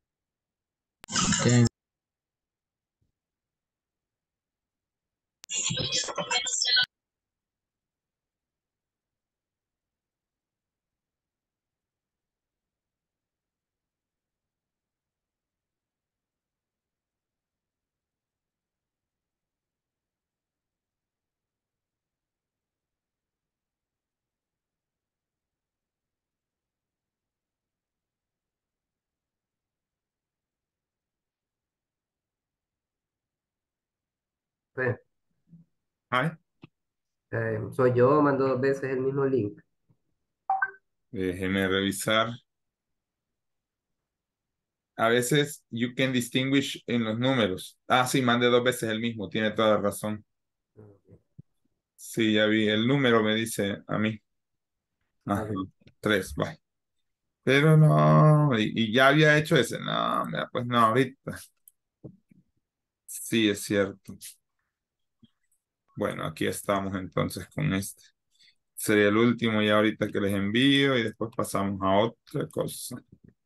S19: Okay.
S20: Pues,
S1: Hi.
S20: soy yo, mando 2 veces el mismo link.
S1: Déjeme revisar. A veces you can distinguish en los números. Ah, sí, mande 2 veces el mismo. Tiene toda la razón. Sí, ya vi. El número me dice a mí. Ajá. 3, bye. Pero no, y ya había hecho ese. No, mira, pues no, ahorita. Sí, es cierto. Bueno, aquí estamos entonces con este. Sería el último ya ahorita que les envío y después pasamos a otra cosa.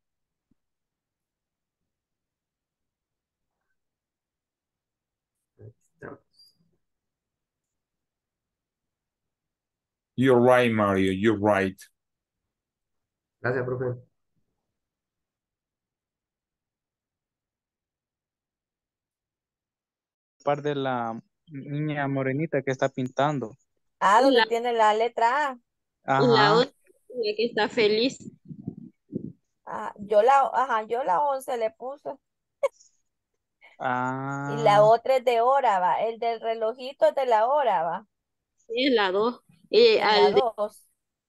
S1: You're right, Mario, you're right.
S20: Gracias, profe.
S9: Par de la niña morenita que está pintando.
S15: Ah, donde
S18: La,
S15: tiene la letra A.
S18: la
S9: Ajá.
S18: otra que está feliz.
S15: Ah, yo la 11 le puse. Y la
S9: Ah,
S15: otra es de hora, va. El del relojito es de la hora, va.
S18: Sí, es la 2. Y
S15: Es la
S18: al de
S15: 2.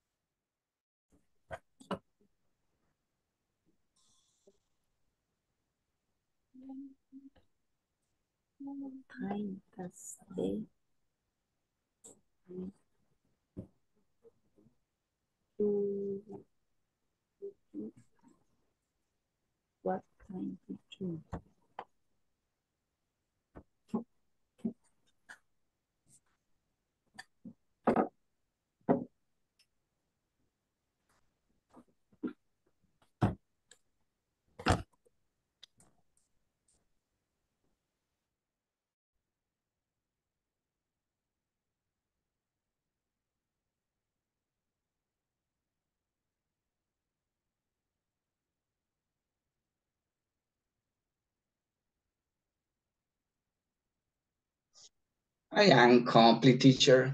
S7: What time to choose?
S17: I am complete, teacher.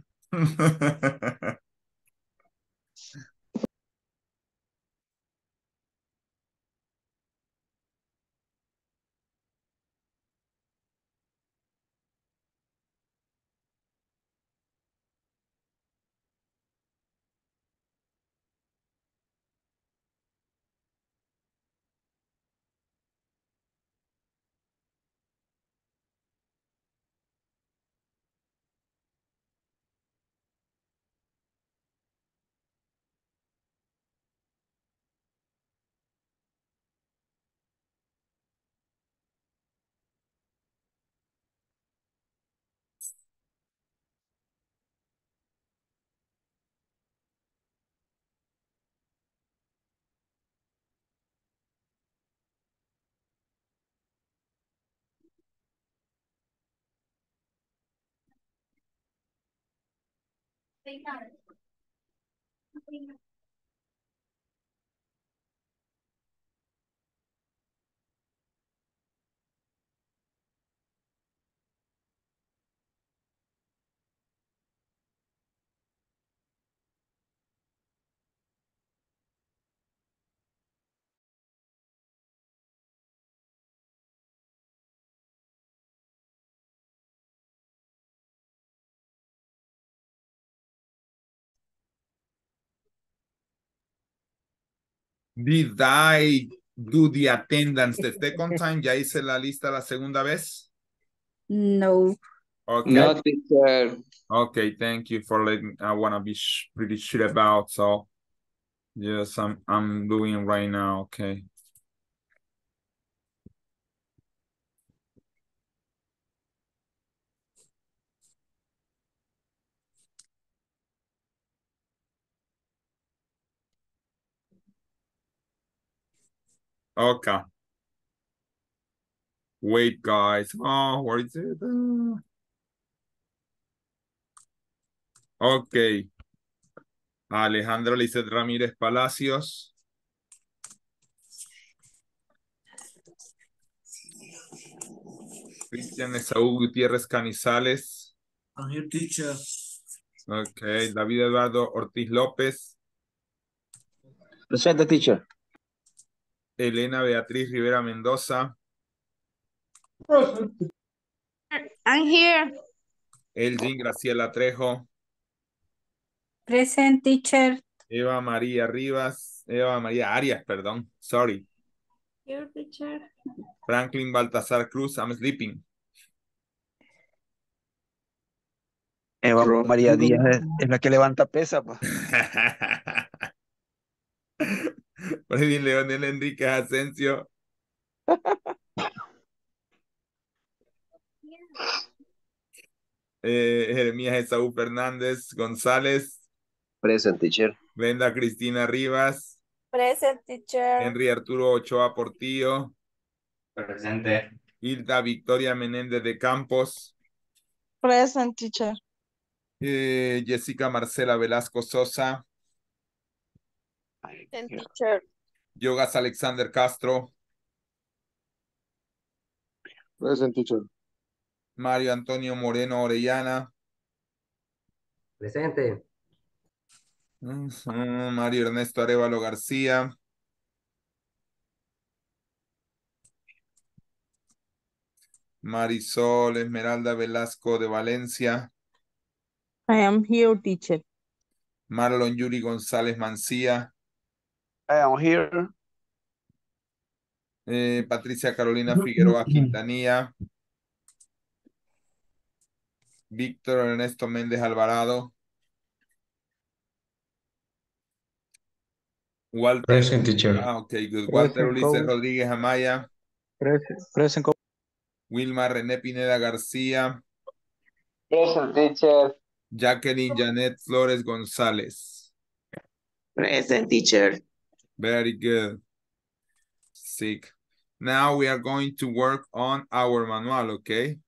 S1: Did I do the attendance the second time? ¿Ya hice la lista la segunda vez?
S7: No.
S1: Okay.
S8: No, teacher.
S1: Okay, thank you for letting. I want to be pretty sure about. So, yes, I'm doing right now. Okay. Okay. Wait, guys. Oh, where is it? Okay. Alejandro Lizeth Ramírez Palacios. Cristian Esaú Gutiérrez Canizales.
S19: I'm here, teacher.
S1: Okay. David Eduardo Ortiz López.
S19: Presente, teacher.
S1: Elena Beatriz Rivera Mendoza.
S3: I'm here.
S1: Elgin Graciela Trejo.
S16: Present, teacher.
S1: Eva María Rivas. Eva María Arias, perdón. Sorry.
S7: Here, teacher.
S1: Franklin Baltasar Cruz. I'm sleeping.
S11: Eva María Díaz es la que levanta pesa, pues.
S1: Freddy Leonel Enrique Asensio. Jeremías Esaú Fernández González.
S19: Present, teacher.
S1: Brenda Cristina Rivas.
S15: Present, teacher.
S1: Henry Arturo Ochoa Portillo.
S9: Presente.
S1: Hilda Victoria Menéndez de Campos.
S6: Present, teacher.
S1: Jessica Marcela Velasco Sosa.
S18: Present, teacher.
S1: Yogas Alexander Castro.
S19: Present, teacher.
S1: Mario Antonio Moreno Orellana.
S20: Presente.
S1: Mario Ernesto Arevalo García. Marisol Esmeralda Velasco de Valencia.
S13: I am here, teacher.
S1: Marlon Yuri González Mancía.
S11: I am here.
S1: Patricia Carolina Figueroa Quintanilla. Víctor Ernesto Méndez Alvarado. Walter.
S9: Present, teacher.
S1: Okay, good. Walter Ulises Rodríguez Amaya.
S9: Present.
S1: Wilma René Pineda García.
S8: Present, teacher.
S1: Jacqueline Janet Flores González.
S19: Present, teacher.
S1: Very good. Sick. Now we are going to work on our manual, okay?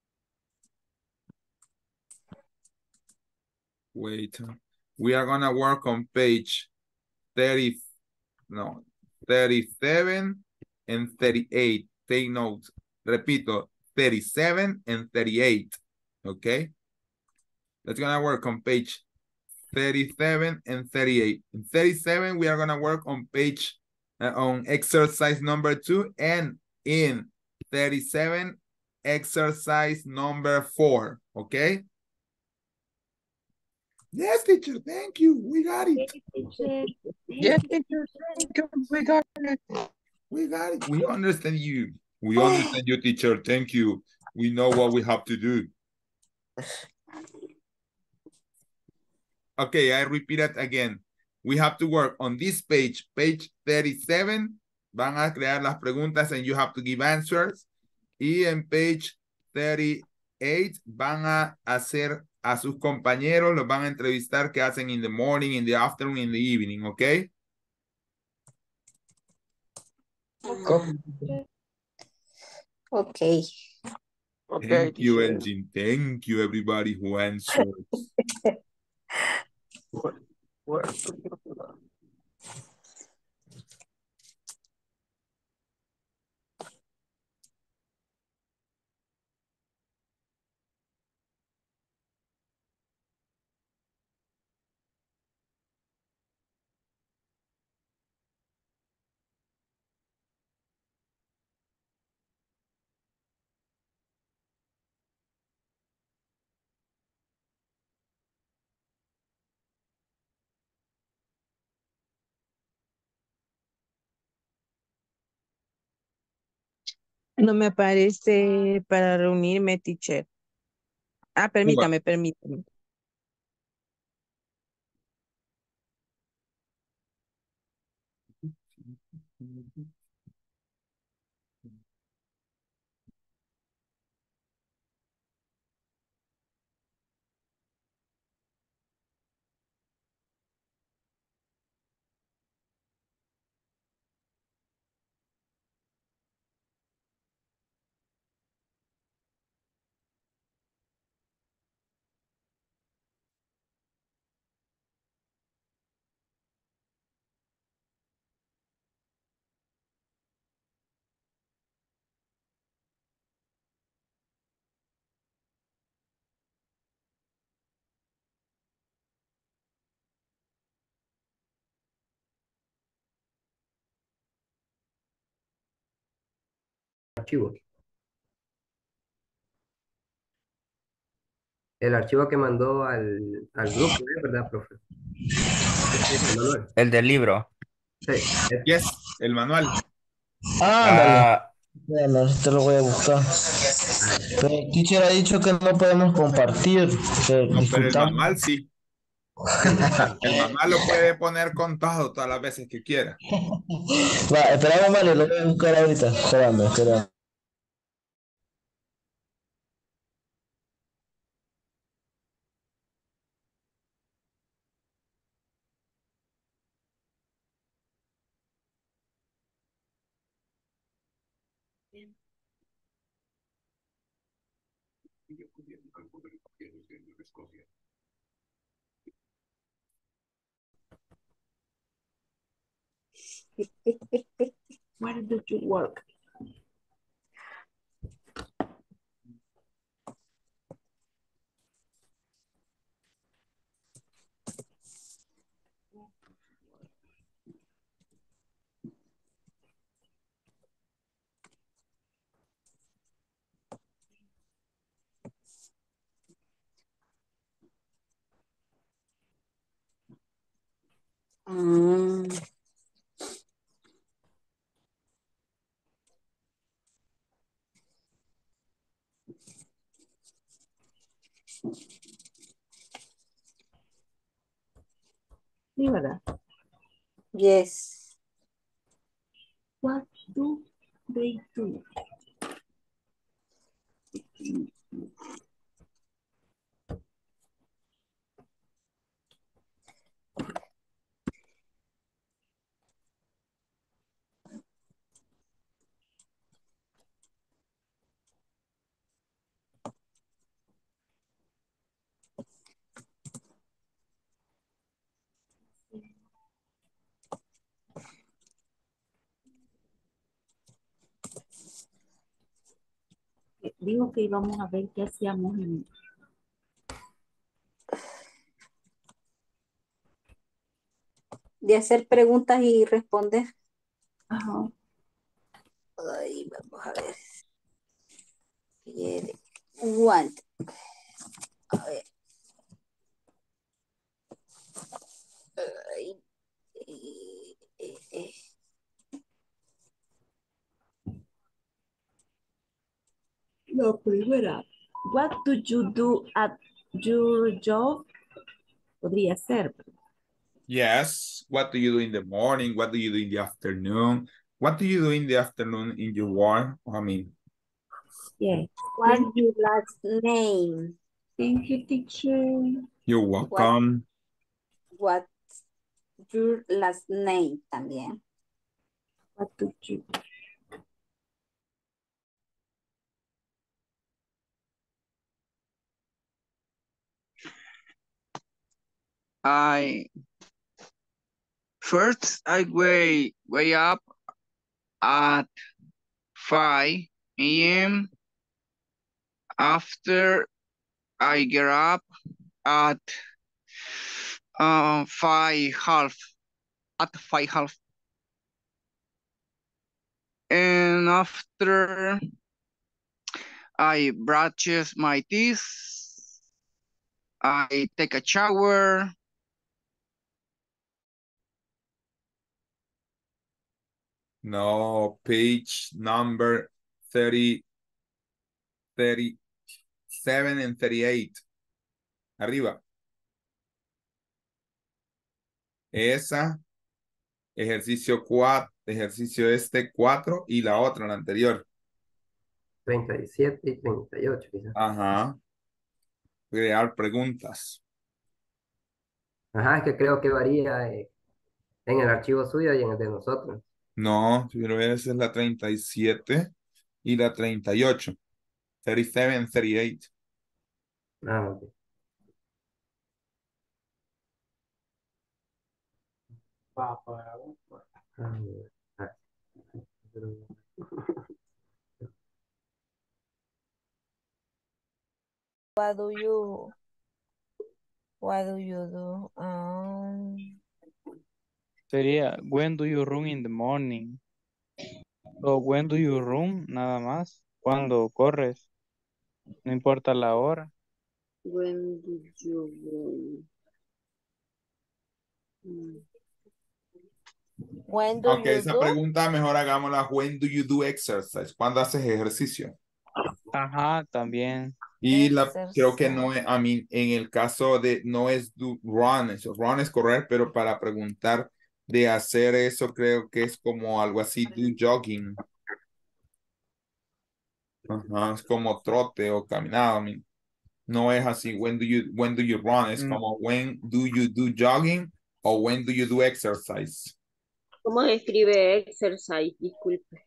S1: Wait. We are gonna work on page 37 and 38. Take notes. Repito, 37 and 38, okay? Let's gonna work on page 37 and 38. In 37, we are gonna work on page, on exercise number 2, and in 37, exercise number 4, okay? Yes, teacher, thank you. We got it.
S11: Yes, teacher. We got it.
S1: We got it. We understand you. We understand you, teacher. Thank you. We know what we have to do. Okay, I repeat it again. We have to work on this page, page 37. Van a crear las preguntas and you have to give answers. Y en page 38 van a hacer a sus compañeros, los van a entrevistar que hacen in the morning, in the afternoon, in the evening, okay?
S16: Okay.
S1: Thank you, Elgin. Thank you, everybody who answered.
S13: No me aparece para reunirme, teacher. Ah, permítame.
S20: archivo. El archivo que mandó al grupo, ¿es verdad, profe? El manual.
S10: El del libro.
S20: Sí.
S1: Yes, el manual.
S19: Ándale.
S10: Ah,
S19: Bueno, te lo voy a buscar. Pero el teacher ha dicho que no podemos compartir, que
S1: No, pero el
S19: discutamos.
S1: manual sí. El manual lo puede poner contado todas las veces que quiera.
S19: Va, esperamos, Mario, lo voy a buscar ahorita. Espérame.
S7: Where did you work?
S16: Mm,
S7: Sí, ¿verdad?
S16: yes.
S7: What do they do? Dijo que íbamos a ver qué hacíamos en...
S16: De hacer preguntas y responder.
S7: Ajá.
S16: Ay, vamos a ver. Quiere. Want. A ver. Ay, eh, eh.
S7: La primera. What do you do at your job? Podría ser.
S1: Yes. What do you do in the morning? What do you do in the afternoon? What do you do in the afternoon in your work? I mean,
S7: Yeah.
S16: What's your last name?
S7: Thank you, teacher.
S1: you're welcome.
S16: What's your last name también?
S7: What do you do?
S17: First I wake up at 5 a.m. After I get up at 5:30. At 5:30. And after I brushes my teeth, I take a shower.
S1: No, page number 30, 37 and 38. Arriba. Esa, ejercicio 4, ejercicio 4 y la otra, la anterior.
S20: 37 y 38, quizás.
S1: Ajá. Crear preguntas.
S20: Ajá, es que creo que varía en el archivo suyo y en el de nosotros.
S1: No, pero esa es la 37 y la 38. 37 and 38.
S20: Ah, ok. Ah,
S15: What do you do?
S9: Sería, when do you run in the morning? O when do you run, nada más. Cuando corres, no importa la hora.
S18: When did you run?
S15: When do
S1: Ok,
S15: you
S1: esa
S15: do?
S1: pregunta mejor hagámosla. When do you do exercise? ¿Cuándo haces ejercicio?
S9: Ajá, también.
S1: Y creo que
S15: Exercise.
S1: no es, en el caso de, no es do run, eso, run es correr, pero para preguntar de hacer eso, creo que es como algo así, do jogging. Ajá, es como trote o caminado, no es así, when do you run, es como when do you do jogging o when do you do exercise.
S18: ¿Cómo se escribe exercise? Disculpe.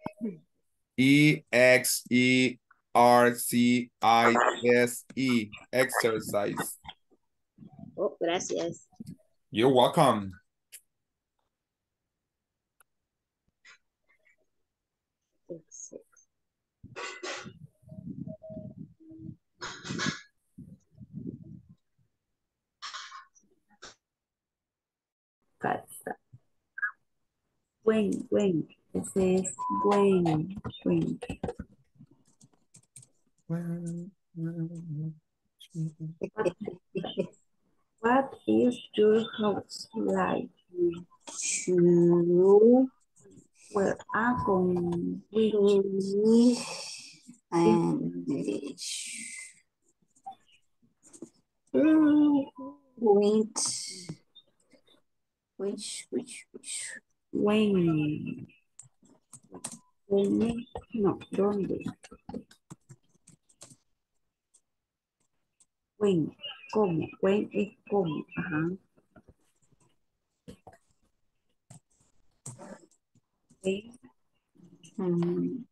S1: E-X-E-R-C-I-S-E, exercise.
S18: Oh, gracias.
S1: You're welcome.
S7: Casa. When. Ese es when. What is your house like? Well, con which when no, ¿dónde? When, ¿cómo? When es cómo, ajá. When,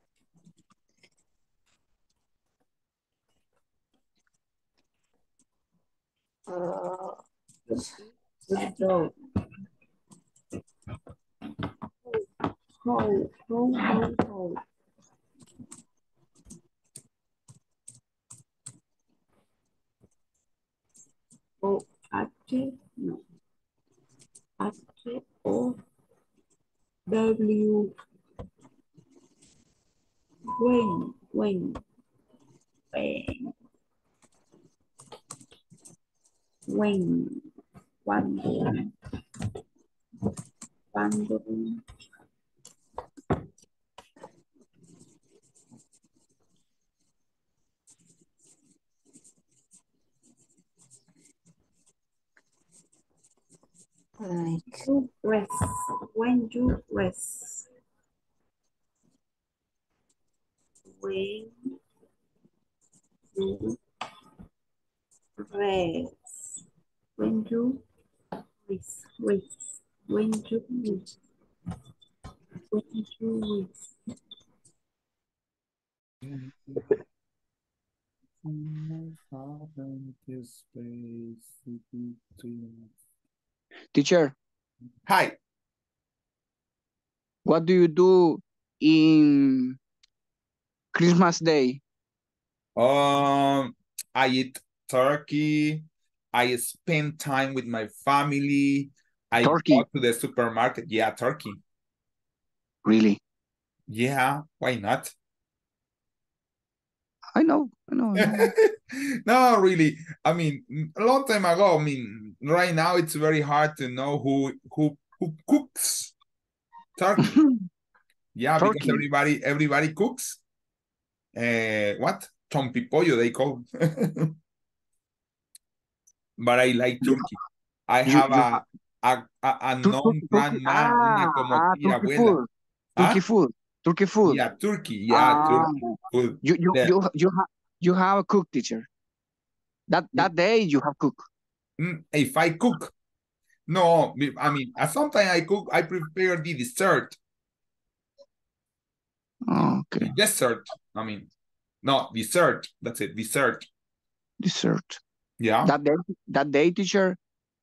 S7: go. How. O H, no. H-O-W. When. Cuando. You rest. When you rest. When you rest. When you rest. When you rest. When you rest.
S2: Teacher,
S1: Hi.
S2: what do you do in Christmas Day?
S1: I eat turkey. I spend time with my family. I
S2: Turkey.
S1: go to the supermarket. Yeah, turkey.
S2: Really?
S1: Yeah, why not?
S2: I know.
S1: No, really. I mean, a long time ago. I mean, right now it's very hard to know who cooks turkey. Yeah,
S2: Turkey.
S1: because everybody cooks. What? Chompipollo they call. But I like turkey. I have a known grandma, una como tía abuela.
S2: Turkey food.
S1: Yeah, turkey. Yeah, turkey food.
S2: You have a cook, teacher. That day you have cook.
S1: If I cook, no, I mean, sometimes I cook. I prepare the dessert.
S2: Oh, okay.
S1: Dessert. I mean, no, dessert. That's it. Dessert.
S2: Yeah. That day, teacher.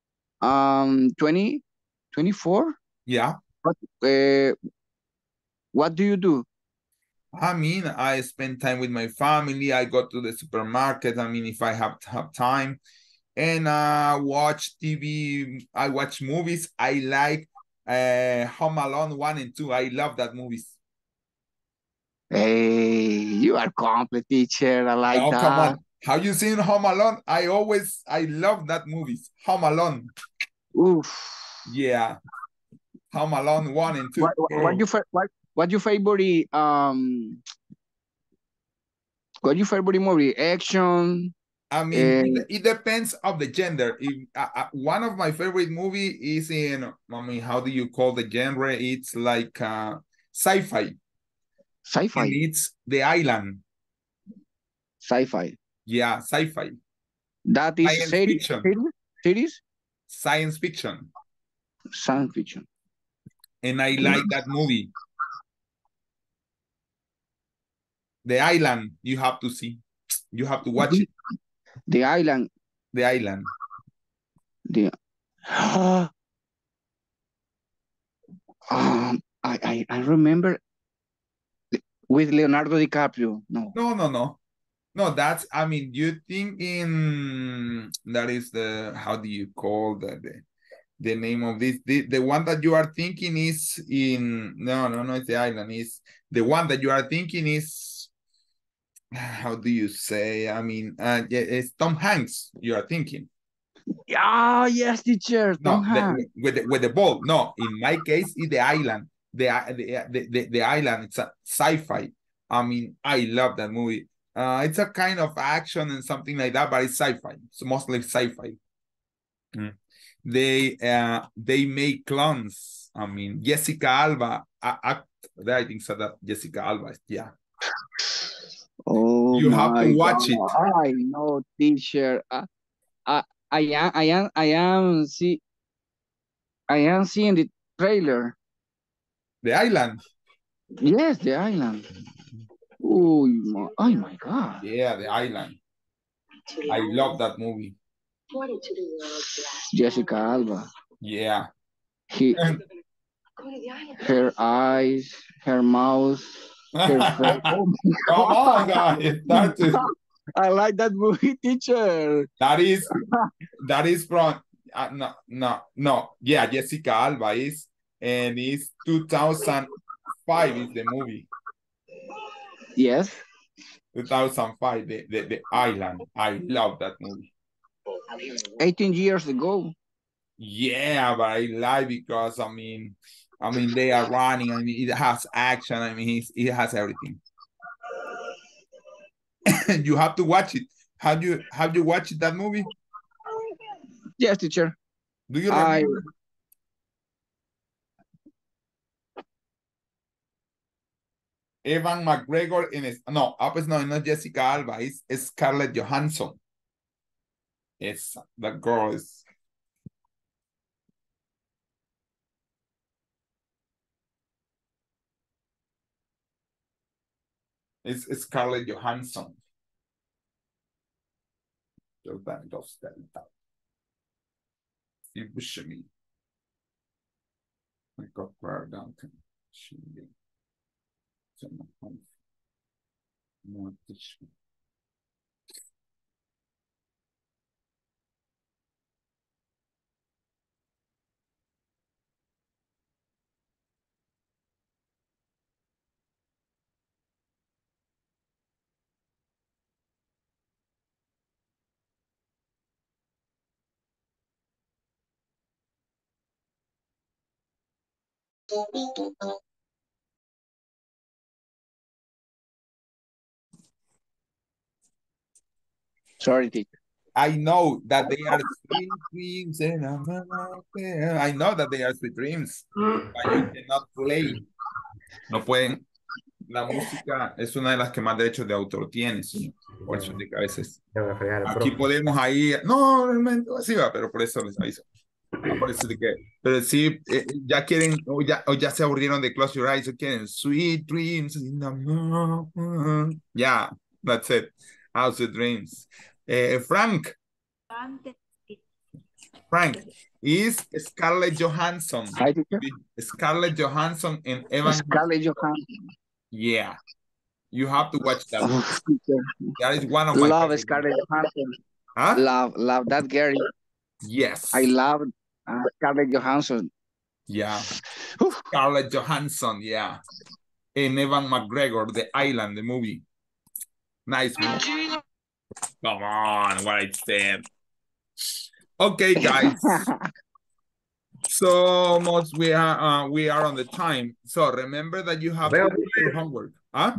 S2: 24.
S1: Yeah.
S2: What do you do?
S1: I mean, I spend time with my family. I go to the supermarket. I mean, if I have time, and watch TV. I watch movies. I like Home Alone 1 and 2. I love that movies.
S2: Hey, you are complete, teacher. I like
S1: Oh,
S2: that.
S1: come on. Have you seen Home Alone? I love that movie. Home Alone.
S2: Oof.
S1: Yeah. Home Alone 1 and 2.
S2: What your favorite what your favorite movie? Action?
S1: I mean, it depends of the gender. If one of my favorite movie is in, I mean, how do you call the genre? It's like sci-fi.
S2: Sci-fi.
S1: And it's The Island.
S2: Sci-fi.
S1: Yeah, sci-fi.
S2: That is
S1: Science fiction.
S2: Series?
S1: Science fiction.
S2: Science fiction.
S1: And I like that movie. The Island, you have to see. You have to watch it.
S2: The Island.
S1: The Island.
S2: I remember with Leonardo DiCaprio.
S1: No, that's, I mean, you think in, that is the, how do you call the name of this? The one that you are thinking is in, no, it's The Island. Is the one that you are thinking is, how do you say? I mean, it's Tom Hanks. You are thinking.
S2: Yeah, yes, teacher. Tom Hanks.
S1: With the ball. No, in my case, it's The Island. The Island. It's a sci-fi. I mean, I love that movie. It's a kind of action and something like that, but it's sci-fi. It's mostly sci-fi. They make clones. I mean, Jessica Alba. I think so that Jessica Alba. Yeah.
S2: Oh,
S1: you have to watch it.
S2: I know, teacher. I am seeing the trailer.
S1: The Island.
S2: Yes, The Island. Oh my God.
S1: Yeah, The Island. I love that movie.
S2: Jessica Alba.
S1: Yeah.
S2: Her eyes, her mouth, her face. Oh
S1: Come on, guys.
S2: I like that movie, teacher.
S1: That is from no. Yeah, Jessica Alba is, and it's 2005 is the movie.
S2: Yes.
S1: 2005, the Island. I love that movie.
S2: 18 years ago.
S1: Yeah, but I like because I mean they are running. I mean it has action. I mean it has everything. You have to watch it. Have you watched that movie?
S2: Yes, teacher.
S1: Do you remember? Evan McGregor not Jessica Alba, it's Scarlett Johansson. It's that girl is. It's Scarlett Johansson. Jordan goes that. You push me. I got where down to shooting. More teach me.
S2: Sorry, teacher.
S1: I know that they are sweet dreams and I know that they are sweet dreams, but you cannot play. No pueden. La música es una de las que más derechos de autor tiene, ¿sí? Por eso de que a veces aquí podemos ahí, no, realmente así va, pero por eso les aviso. Por eso de que, pero sí, ya quieren, o ya se aburrieron de Close Your Eyes, o quieren Sweet Dreams. Yeah, that's it. How's the dreams? Frank is Scarlett Johansson.
S2: Hi, teacher.
S1: Scarlett Johansson and Evan.
S2: Scarlett Johansson.
S1: Yeah, you have to watch that. That is one of my
S2: love Scarlett Johansson.
S1: Huh?
S2: Love that girl.
S1: Yes,
S2: I love Scarlett Johansson.
S1: Yeah, Scarlett Johansson. Yeah, and Evan McGregor, The Island, the movie. Nice movie. Come on, what I said. Okay, guys. So almost we are on the time. So remember that you have to do your homework. Huh?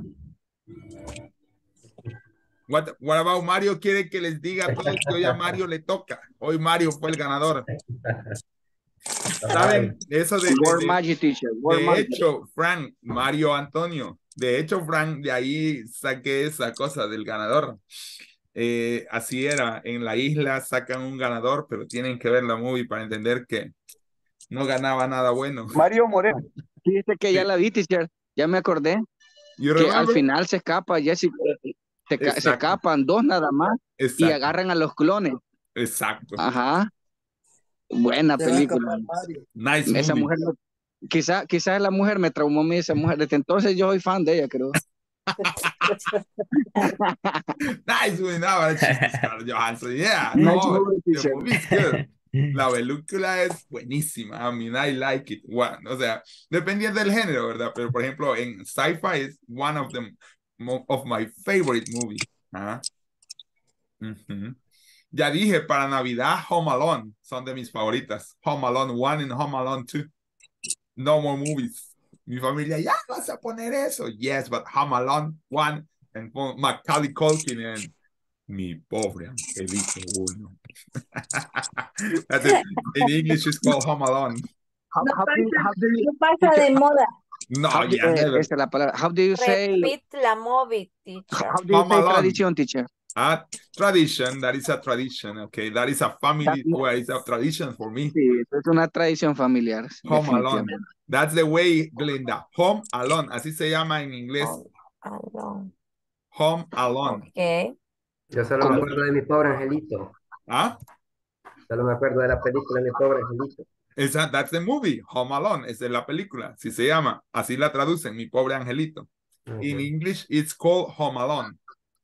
S1: What about Mario? Quiere que les diga todo que hoy a Mario le toca. Hoy Mario fue el ganador. ¿Saben? Eso
S2: Word magic, teacher. Word
S1: de
S2: magic.
S1: hecho, Frank, Mario Antonio. De hecho, Frank, de ahí saqué esa cosa del ganador. Así era, en la isla sacan un ganador, pero tienen que ver la movie para entender que no ganaba nada bueno.
S11: Mario Moreno.
S2: Fíjate que ya la vi, teacher. Ya me acordé.
S1: You
S2: Que al
S1: remember?
S2: final se escapa Jessica. Se
S1: Exacto.
S2: escapan dos nada más y
S1: Exacto.
S2: agarran a los clones.
S1: Exacto.
S2: Ajá. Buena
S5: Se va a
S2: película.
S5: escapar Mario.
S1: Nice
S2: Esa
S1: movie.
S2: mujer, quizás la mujer me traumó a mí, esa mujer. Desde entonces yo soy fan de ella, creo.
S1: Nice movie. No, but she's Scarlett Johansson. Yeah.
S2: Nice
S1: No,
S2: movie,
S1: the
S2: teacher.
S1: movie is good. La película es buenísima. I mean, I like it. Bueno, o sea, dependiendo del género, ¿verdad? Pero, por ejemplo, en sci-fi es one of them of my favorite movies. ¿Ah? Ujú. Ya dije, para Navidad, Home Alone son de mis favoritas. Home Alone 1 and Home Alone 2. No more movies. Mi familia, ya vas a poner eso. Yes, but Home Alone 1 and Macaulay Culkin and Mi Pobre Angelito 1. That's it. In English, it's called Home Alone.
S2: How do you,
S16: No pasa de moda.
S1: No,
S2: how do-
S1: yeah, never.
S2: esa es la palabra. How do you say,
S15: Repeat la movie, teacher.
S2: how do you
S1: Home
S2: say
S1: Alone.
S2: tradición, teacher?
S1: Tradition, that is a tradition, okay? That is a family,
S2: That-
S1: well, it's a tradition for me.
S2: Sí, es una tradición familiar,
S1: Home Alone.
S2: definitivamente.
S1: That's the way, Glenda. Home Alone, así se llama en inglés.
S15: Alone.
S1: Home Alone.
S15: Ok.
S20: Yo solo me acuerdo de Mi Pobre Angelito.
S1: ¿Ah?
S20: Solo me acuerdo de la película Mi Pobre Angelito.
S1: That's the movie, Home Alone, esa es la película, así se llama, así la traducen, Mi Pobre Angelito. In English, it's called Home Alone.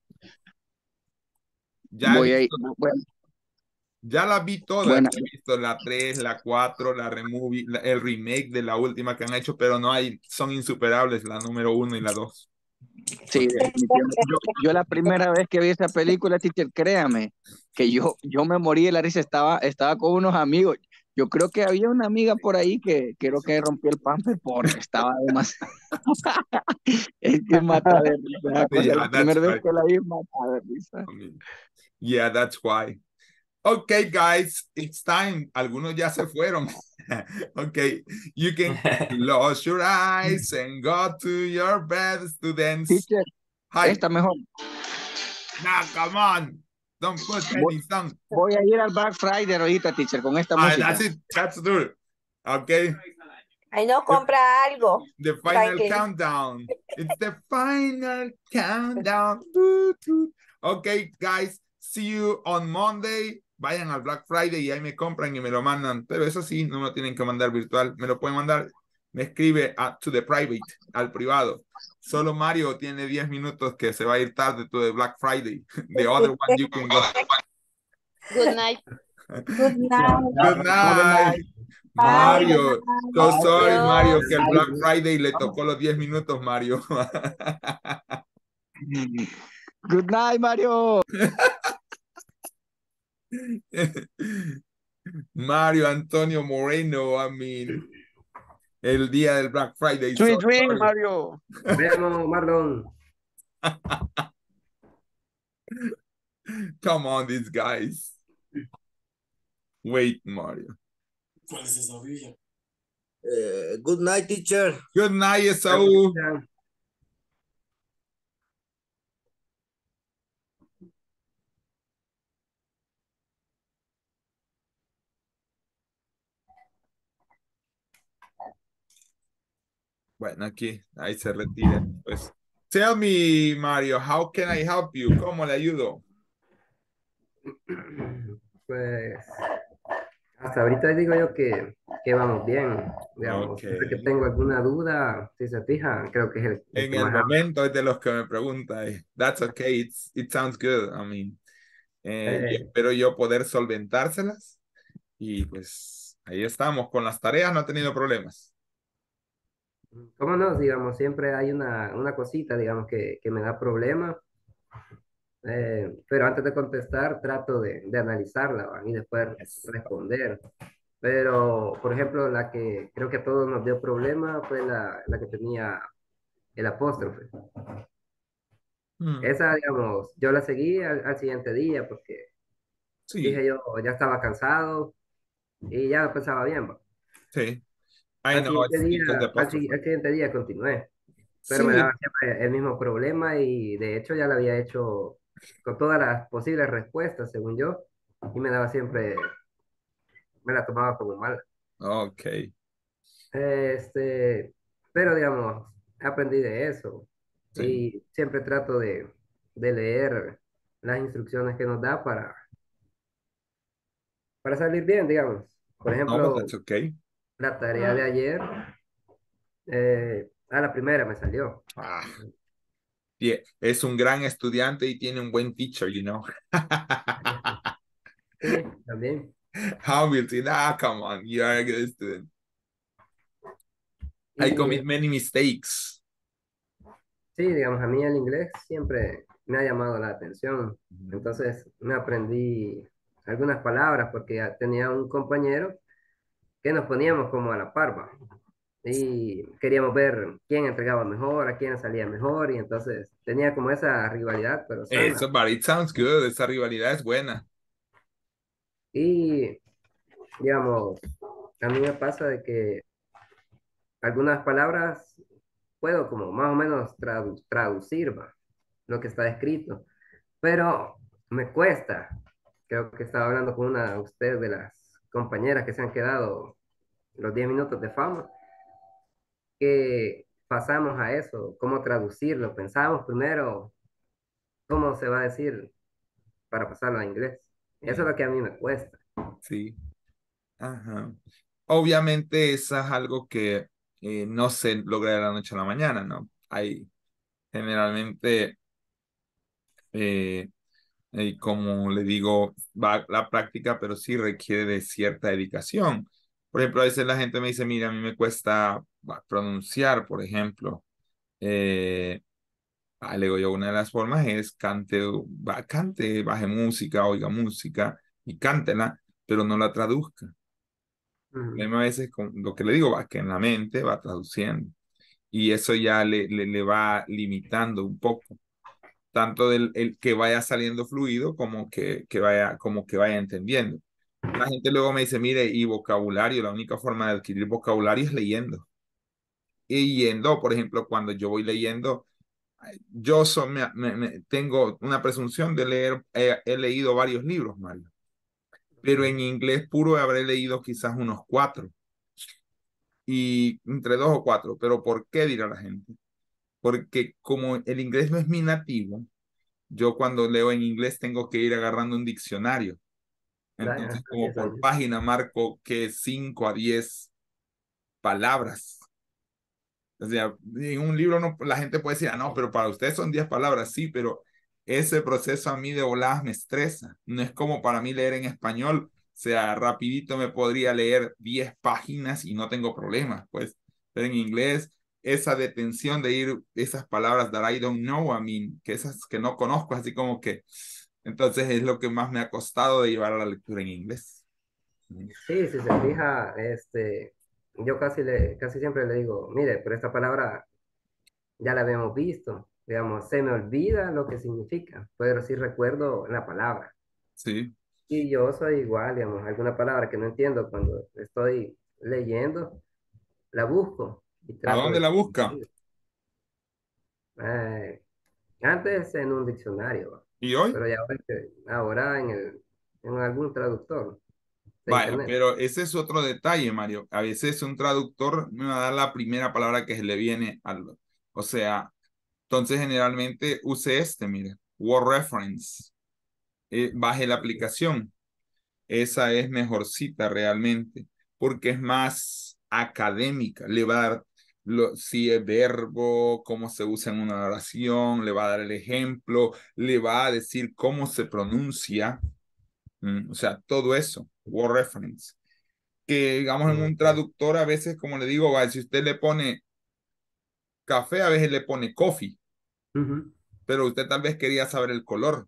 S1: Ya,
S2: Voy a ir,
S1: ya la vi todas,
S2: Buena.
S1: he visto la 3, la 4, la removie, el remake de la última que han hecho, pero no hay, son insuperables la número 1 y la 2.
S2: sí, definitivamente. Yo la primera vez que vi esa película, teacher, créame, que yo me morí de la risa, estaba con unos amigos. Yo creo que había una amiga por ahí que creo que rompió el pamper porque estaba demasiado. Es que mata de risa. esa cosa.
S1: Yeah,
S2: La
S1: that's
S2: primera vez
S1: right.
S2: que la vi, mata de risa.
S1: I mean, yeah, that's why. Okay, guys, it's time. Algunos ya se fueron. Okay, you can close your eyes and go to your bed, students.
S2: Teacher,
S1: Hi.
S2: esta mejor.
S1: Now, come on. Don't put any song.
S2: Voy a ir al Black Friday ahorita, teacher, con esta música.
S1: That's it. That's good. Okay.
S15: Ahí no compra algo.
S1: The final
S15: Franklin.
S1: countdown. It's the final countdown. Okay, guys. See you on Monday. Vayan al Black Friday y ahí me compran y me lo mandan. Pero eso sí, no me lo tienen que mandar virtual. Me lo pueden mandar. Me escribe to the private, al privado. Solo Mario tiene 10 minutos que se va a ir tarde to the Black Friday. The other one you can go.
S18: Good night.
S16: Good night.
S1: Good night. Mario, so sorry, Mario, que el Black Friday le tocó los 10 minutos, Mario.
S2: Good night, Mario.
S1: Mario Antonio Moreno, I mean, el día del Black Friday.
S11: Sweet
S1: so
S11: dream,
S1: sorry.
S11: Mario.
S20: Nos vemos, Marlon.
S1: Come on, these guys. Wait, Mario.
S5: ¿Cuál es esa villa?
S21: Good night, teacher.
S1: Good night, Esaú. Bueno, aquí, ahí se retira. Pues, tell me, Mario, how can I help you? ¿Cómo le ayudo?
S20: Pues hasta ahorita digo yo que vamos bien. Digamos,
S1: Ok.
S20: siempre que tengo alguna duda, si se fija, creo que es el
S1: En
S20: que
S1: el
S20: más habla.
S1: momento es de los que me pregunta. That's okay, it sounds good. I mean, espero yo poder solventárselas. Y pues ahí estamos. Con las tareas no he tenido problemas.
S20: ¿Cómo no? Digamos, siempre hay una cosita, digamos, que me da problema, pero antes de contestar trato de analizarla, ¿va? Y después
S1: Yes.
S20: responder. Pero, por ejemplo, la que creo que a todos nos dio problema fue la que tenía el apóstrofe.
S1: Mm,
S20: Esa, digamos, yo la seguí al siguiente día porque
S1: sí,
S20: dije yo, ya estaba cansado y ya lo pensaba bien, ¿va?
S1: sí. I
S20: Al
S1: know
S20: siguiente
S1: it's
S20: día,
S1: because the
S20: al
S1: apostrophe.
S20: siguiente día continué, pero me daba
S1: Sí,
S20: siempre el mismo problema y de hecho ya lo había hecho con todas las posibles respuestas, según yo, y me daba siempre, me la tomaba como mal.
S1: ok,
S20: Este, pero digamos, aprendí de eso
S1: sí.
S20: y siempre trato de leer las instrucciones que nos da para salir bien, digamos. Por
S1: No, but
S20: ejemplo,
S1: that's okay.
S20: la tarea de ayer, a la primera me salió.
S1: Ah, es un gran estudiante y tiene un buen teacher, you know.
S20: Sí, también.
S1: Hamilton, come on, you are a good student. I
S20: Y
S1: commit many mistakes.
S20: sí, digamos, a mí el inglés siempre me ha llamado la atención. Entonces me aprendí algunas palabras porque ya tenía un compañero que nos poníamos como a la par, ¿va? Y queríamos ver quién entregaba mejor, a quién salía mejor, y entonces tenía como esa rivalidad, pero sana.
S1: Eso, but it sounds good. Esa rivalidad es buena.
S20: Y, digamos, a mí me pasa de que algunas palabras puedo como más o menos traducir, ¿va? Lo que está escrito, pero me cuesta. Creo que estaba hablando con una de ustedes de las compañeras que se han quedado los 10 minutos de fama, que pasamos a eso, cómo traducirlo. Pensamos primero cómo se va a decir para pasarlo a inglés. Eso es lo que a mí me cuesta.
S1: Sí. Ajá. Obviamente, eso es algo que no se logra de la noche a la mañana, ¿no? Hay generalmente, eh, como le digo, va la práctica, pero sí requiere de cierta dedicación. Por ejemplo, a veces la gente me dice, mira, a mí me cuesta pronunciar, por ejemplo. Eh, le digo yo, una de las formas es cante, baje música, oiga música y cántela, pero no la traduzca. El
S20: Ujú.
S1: problema a veces con lo que le digo, va que en la mente va traduciendo y eso ya le va limitando un poco, tanto del el que vaya saliendo fluido como que vaya entendiendo. La gente luego me dice, mire, y vocabulario, la única forma de adquirir vocabulario es leyendo. Y yendo, por ejemplo, cuando yo voy leyendo, tengo una presunción de leer, he leído varios libros, Mario, pero en inglés puro habré leído quizás unos 4 y entre 2 o 4, pero ¿por qué dirá la gente? Porque como el inglés no es mi nativo, yo cuando leo en inglés tengo que ir agarrando un diccionario.
S20: Vaya,
S1: Entonces, como
S20: 10
S1: por
S20: años.
S1: página marco que 5 a 10 palabras. O sea, en un libro no, la gente puede decir, ah, no, pero para ustedes son 10 palabras, sí, pero ese proceso a mí de voladas me estresa. No es como para mí leer en español. O sea, rapidito me podría leer 10 páginas y no tengo problemas, pues. Pero en inglés, esa detención de ir esas palabras that I don't know, I mean, que esas que no conozco, así como que, entonces es lo que más me ha costado de llevar a la lectura en inglés.
S20: Sí, si se fija, yo casi siempre le digo, mire, pero esta palabra ya la habíamos visto. Digamos, se me olvida lo que significa, pero sí recuerdo la palabra.
S1: Sí.
S20: Y yo soy igual, digamos, alguna palabra que no entiendo cuando estoy leyendo, la busco y
S1: ¿A
S20: trato
S1: dónde
S20: de
S1: la busca?
S20: traducir. Eh, Antes en un diccionario, ¿va?
S1: ¿Y hoy?
S20: Pero ya ahora en algún traductor de
S1: Vaya,
S20: internet.
S1: pero ese es otro detalle, Mario. A veces un traductor me va a dar la primera palabra que se le viene al... O sea, entonces generalmente use mire, Word Reference. Baje la aplicación. Esa es mejorcita realmente, porque es más académica. Le va a dar si es verbo, cómo se usa en una oración, le va a dar el ejemplo, le va a decir cómo se pronuncia. O sea, todo eso, Word Reference que digamos en un
S20: Ok.
S1: traductor a veces, como le digo, si usted le pone café a veces le pone coffee,
S20: Ujú.
S1: pero usted tal vez quería saber el color.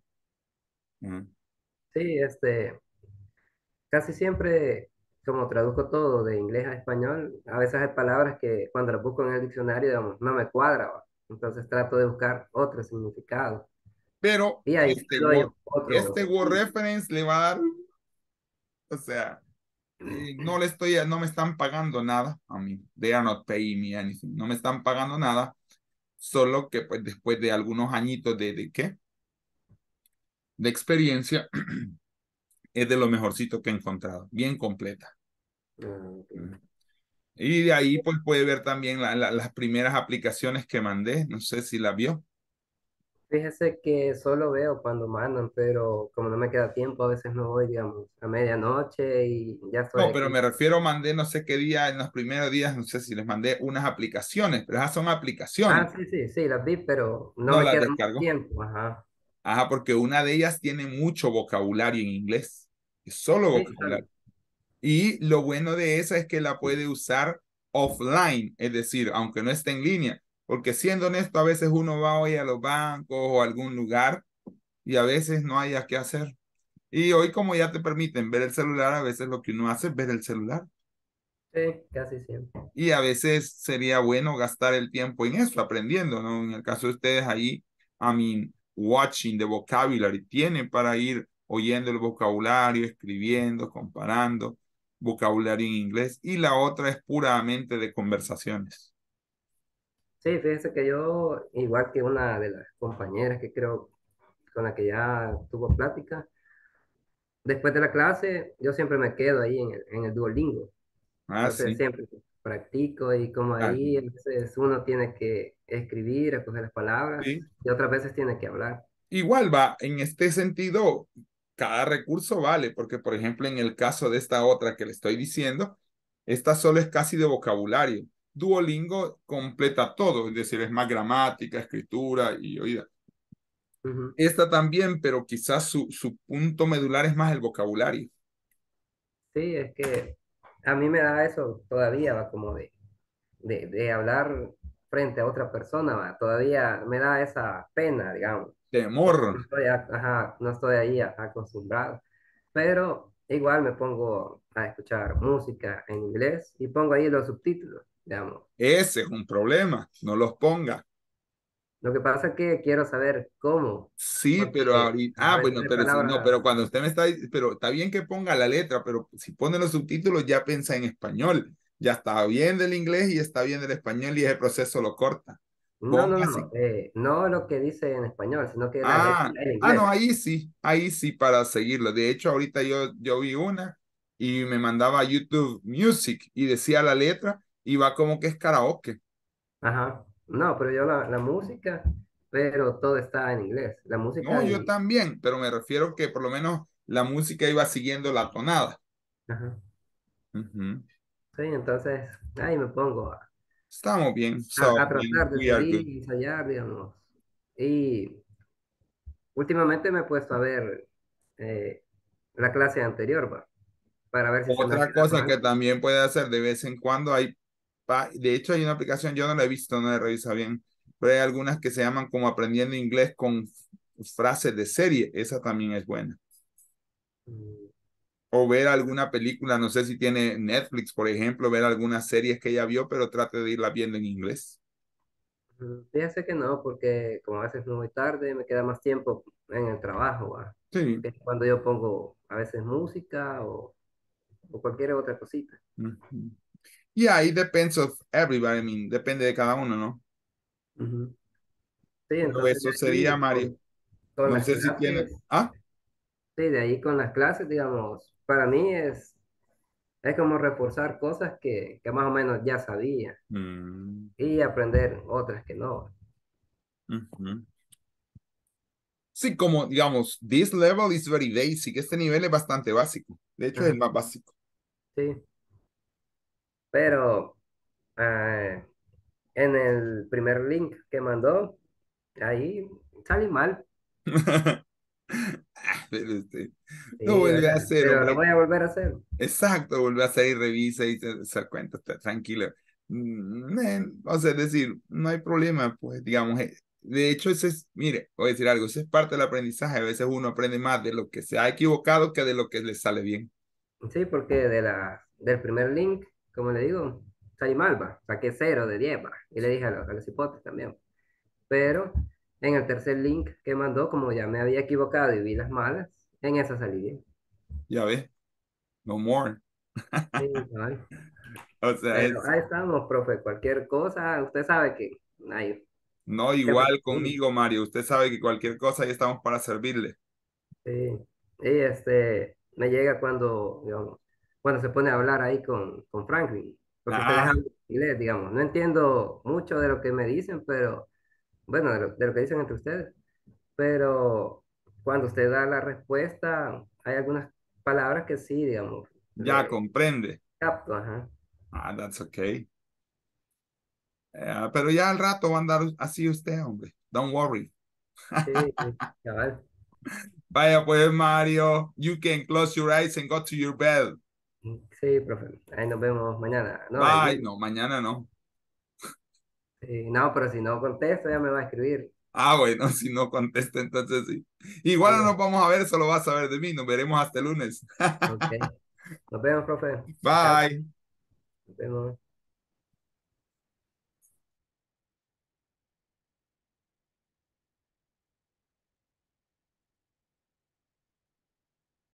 S20: Sí, casi siempre, como traduzco todo de inglés a español, a veces hay palabras que cuando las busco en el diccionario, digamos, no me cuadra, ¿va? Entonces trato de buscar otro significado.
S1: Pero
S20: Y ahí doy
S1: este
S20: otro.
S1: word reference le va a dar, o sea, no me están pagando nada a mí. They are not paying me anything. No me están pagando nada, solo que pues después de algunos añitos de ¿qué? De experiencia, es de lo mejorcito que he encontrado. Bien completa. Y de ahí pues puede ver también las primeras aplicaciones que mandé. No sé si la vio.
S20: Fíjese que solo veo cuando mandan, pero como no me queda tiempo, a veces me voy, digamos, a medianoche y ya estoy
S1: No, pero
S20: aquí.
S1: me refiero, mandé no sé qué día, en los primeros días, no sé si les mandé unas aplicaciones, pero esas son aplicaciones.
S20: Ah, sí, las vi, pero no
S1: No
S20: me
S1: las
S20: queda mucho
S1: descargó.
S20: tiempo. Ajá.
S1: Ajá, porque una de ellas tiene mucho vocabulario en inglés. Es solo
S20: Sí,
S1: vocabulario. Y lo bueno de esa es que la puede usar offline, es decir, aunque no esté en línea. Porque siendo honesto, a veces uno va hoy a los bancos o a algún lugar y a veces no haya qué hacer. Y hoy como ya te permiten ver el celular, a veces lo que uno hace es ver el celular.
S20: sí, casi siempre.
S1: Y a veces sería bueno gastar el tiempo en eso, aprendiendo, ¿no? En el caso de ustedes ahí, watching the vocabulary, tienen para ir oyendo el vocabulario, escribiendo, comparando vocabulario en inglés. Y la otra es puramente de conversaciones.
S20: Sí, fíjese que yo, igual que una de las compañeras que creo con la que ya tuvo plática, después de la clase, yo siempre me quedo ahí en el Duolingo.
S1: Ah,
S20: Entonces
S1: sí.
S20: siempre practico y como
S1: Ah,
S20: ahí a veces uno tiene que escribir, escoger las palabras
S1: sí.
S20: y otras veces tiene que hablar.
S1: Igual va, en este sentido, cada recurso vale, porque por ejemplo, en el caso de esta otra que le estoy diciendo, esta solo es casi de vocabulario. Duolingo completa todo, es decir, es más gramática, escritura y oída.
S20: Ujú.
S1: Esta también, pero quizás su punto medular es más el vocabulario.
S20: Sí, es que a mí me da eso todavía, va, como de hablar frente a otra persona, va, todavía me da esa pena, digamos, porque
S1: Temor.
S20: no estoy, ajá, no estoy ahí acostumbrado. Pero igual me pongo a escuchar música en inglés y pongo ahí los subtítulos, digamos.
S1: Ese es un problema, no los ponga.
S20: Lo que pasa es que quiero saber cómo,
S1: Sí, pero
S20: porque
S1: ahorita,
S20: a veces
S1: bueno,
S20: hay
S1: pero si no, pero
S20: palabras,
S1: cuando usted me está, pero está bien que ponga la letra, pero si pone los subtítulos ya piensa en español, ya está bien del inglés y está bien del español y ese proceso lo corta. Ponga así.
S20: no lo que dice en español, sino que la letra en
S1: No,
S20: inglés.
S1: ahí sí para seguirlo. De hecho, ahorita yo vi una y me mandaba YouTube Music y decía la letra y va como que es karaoke.
S20: Ajá. No, pero yo la música, pero todo está en inglés. La
S1: No,
S20: música
S1: yo
S20: y...
S1: también, pero me refiero que por lo menos la música iba siguiendo la tonada.
S20: Ajá.
S1: Ujú.
S20: Sí, entonces ahí me pongo
S1: Estamos bien. So,
S20: a tratar de
S1: we are good.
S20: seguir, ensayar, digamos. Y últimamente me he puesto a ver la clase anterior, va, para ver si se me ha
S1: Otra
S20: quedado
S1: cosa que
S20: algo.
S1: también puede hacer de vez en cuando de hecho hay una aplicación, yo no la he visto, no la revisa bien, pero hay algunas que se llaman como aprendiendo inglés con frases de serie, esa también es buena. O ver alguna película, no sé si tiene Netflix, por ejemplo, ver algunas series que ella vio, pero trate de irla viendo en inglés.
S20: Fíjese que no, porque como a veces muy tarde, me queda más tiempo en el trabajo, va.
S1: Sí.
S20: Que es cuando yo pongo a veces música o cualquier otra cosita.
S1: Ujú. Y ahí depends of everybody, I mean, depende de cada uno, ¿no?
S20: Ujú. Sí,
S1: Pero
S20: entonces de
S1: eso sería,
S20: ahí
S1: Mario.
S20: con
S1: No
S20: las
S1: sé si tiene.
S20: clases,
S1: Ah,
S20: sí, de ahí con las clases, digamos, para mí es como reforzar cosas que más o menos ya sabía y aprender otras que no.
S1: ujú. Sí, como digamos, this level is very basic. Este nivel es bastante básico. De hecho, es el
S20: Ajá,
S1: más básico.
S20: sí, pero en el primer link que mandó, ahí salí mal.
S1: Pero lo
S20: Sí, o
S1: vuelve a
S20: sea,
S1: hacer,
S20: pero lo
S1: hombre.
S20: voy a volver a hacer.
S1: Exacto, vuelve a hacer y revisa y se da cuenta, está tranquilo. O sea, es decir, no hay problema, pues, digamos, de hecho, ese es, mire, voy a decir algo, eso es parte del aprendizaje, a veces uno aprende más de lo que se ha equivocado que de lo que le sale bien.
S20: Sí, porque del primer link, como le digo, salí mal, va. Saqué 0 de 10, va. Y le dije a los hipotes también. Pero en el tercer link que mandó, como ya me había equivocado y vi las malas, en esa salí bien.
S1: Ya ves, no more.
S20: Sí, vale.
S1: O sea,
S20: Pero ahí estamos, profe. Cualquier cosa, usted sabe que hay.
S1: no igual conmigo, Mario. Usted sabe que cualquier cosa ya estamos para servirle.
S20: Sí. Y me llega cuando, digamos, cuando se pone a hablar ahí con Franklin. Porque ustedes hablan inglés, digamos. No entiendo mucho de lo que me dicen, pero bueno, de lo que dicen entre ustedes. Pero cuando usted da la respuesta, hay algunas palabras que sí, digamos,
S1: Ya
S20: le
S1: comprende.
S20: capto, ajá.
S1: That's okay. Pero ya al rato va a andar así usted, hombre. Don't worry.
S20: Sí, sí, cabal.
S1: Vaya pues, Mario. You can close your eyes and go to your bed.
S20: Sí, profe. Ahí nos vemos mañana. No, el
S1: Bye.
S20: lunes.
S1: No, mañana no.
S20: Sí, no, pero si no contesto, ya me va a escribir.
S1: Bueno, si no contesta, entonces sí. Igual no
S20: Sí,
S1: nos vamos a ver, solo vas a ver de mí. Nos veremos hasta el lunes.
S20: ok. Nos vemos, profe. Chao.
S1: Bye.
S20: Nos vemos.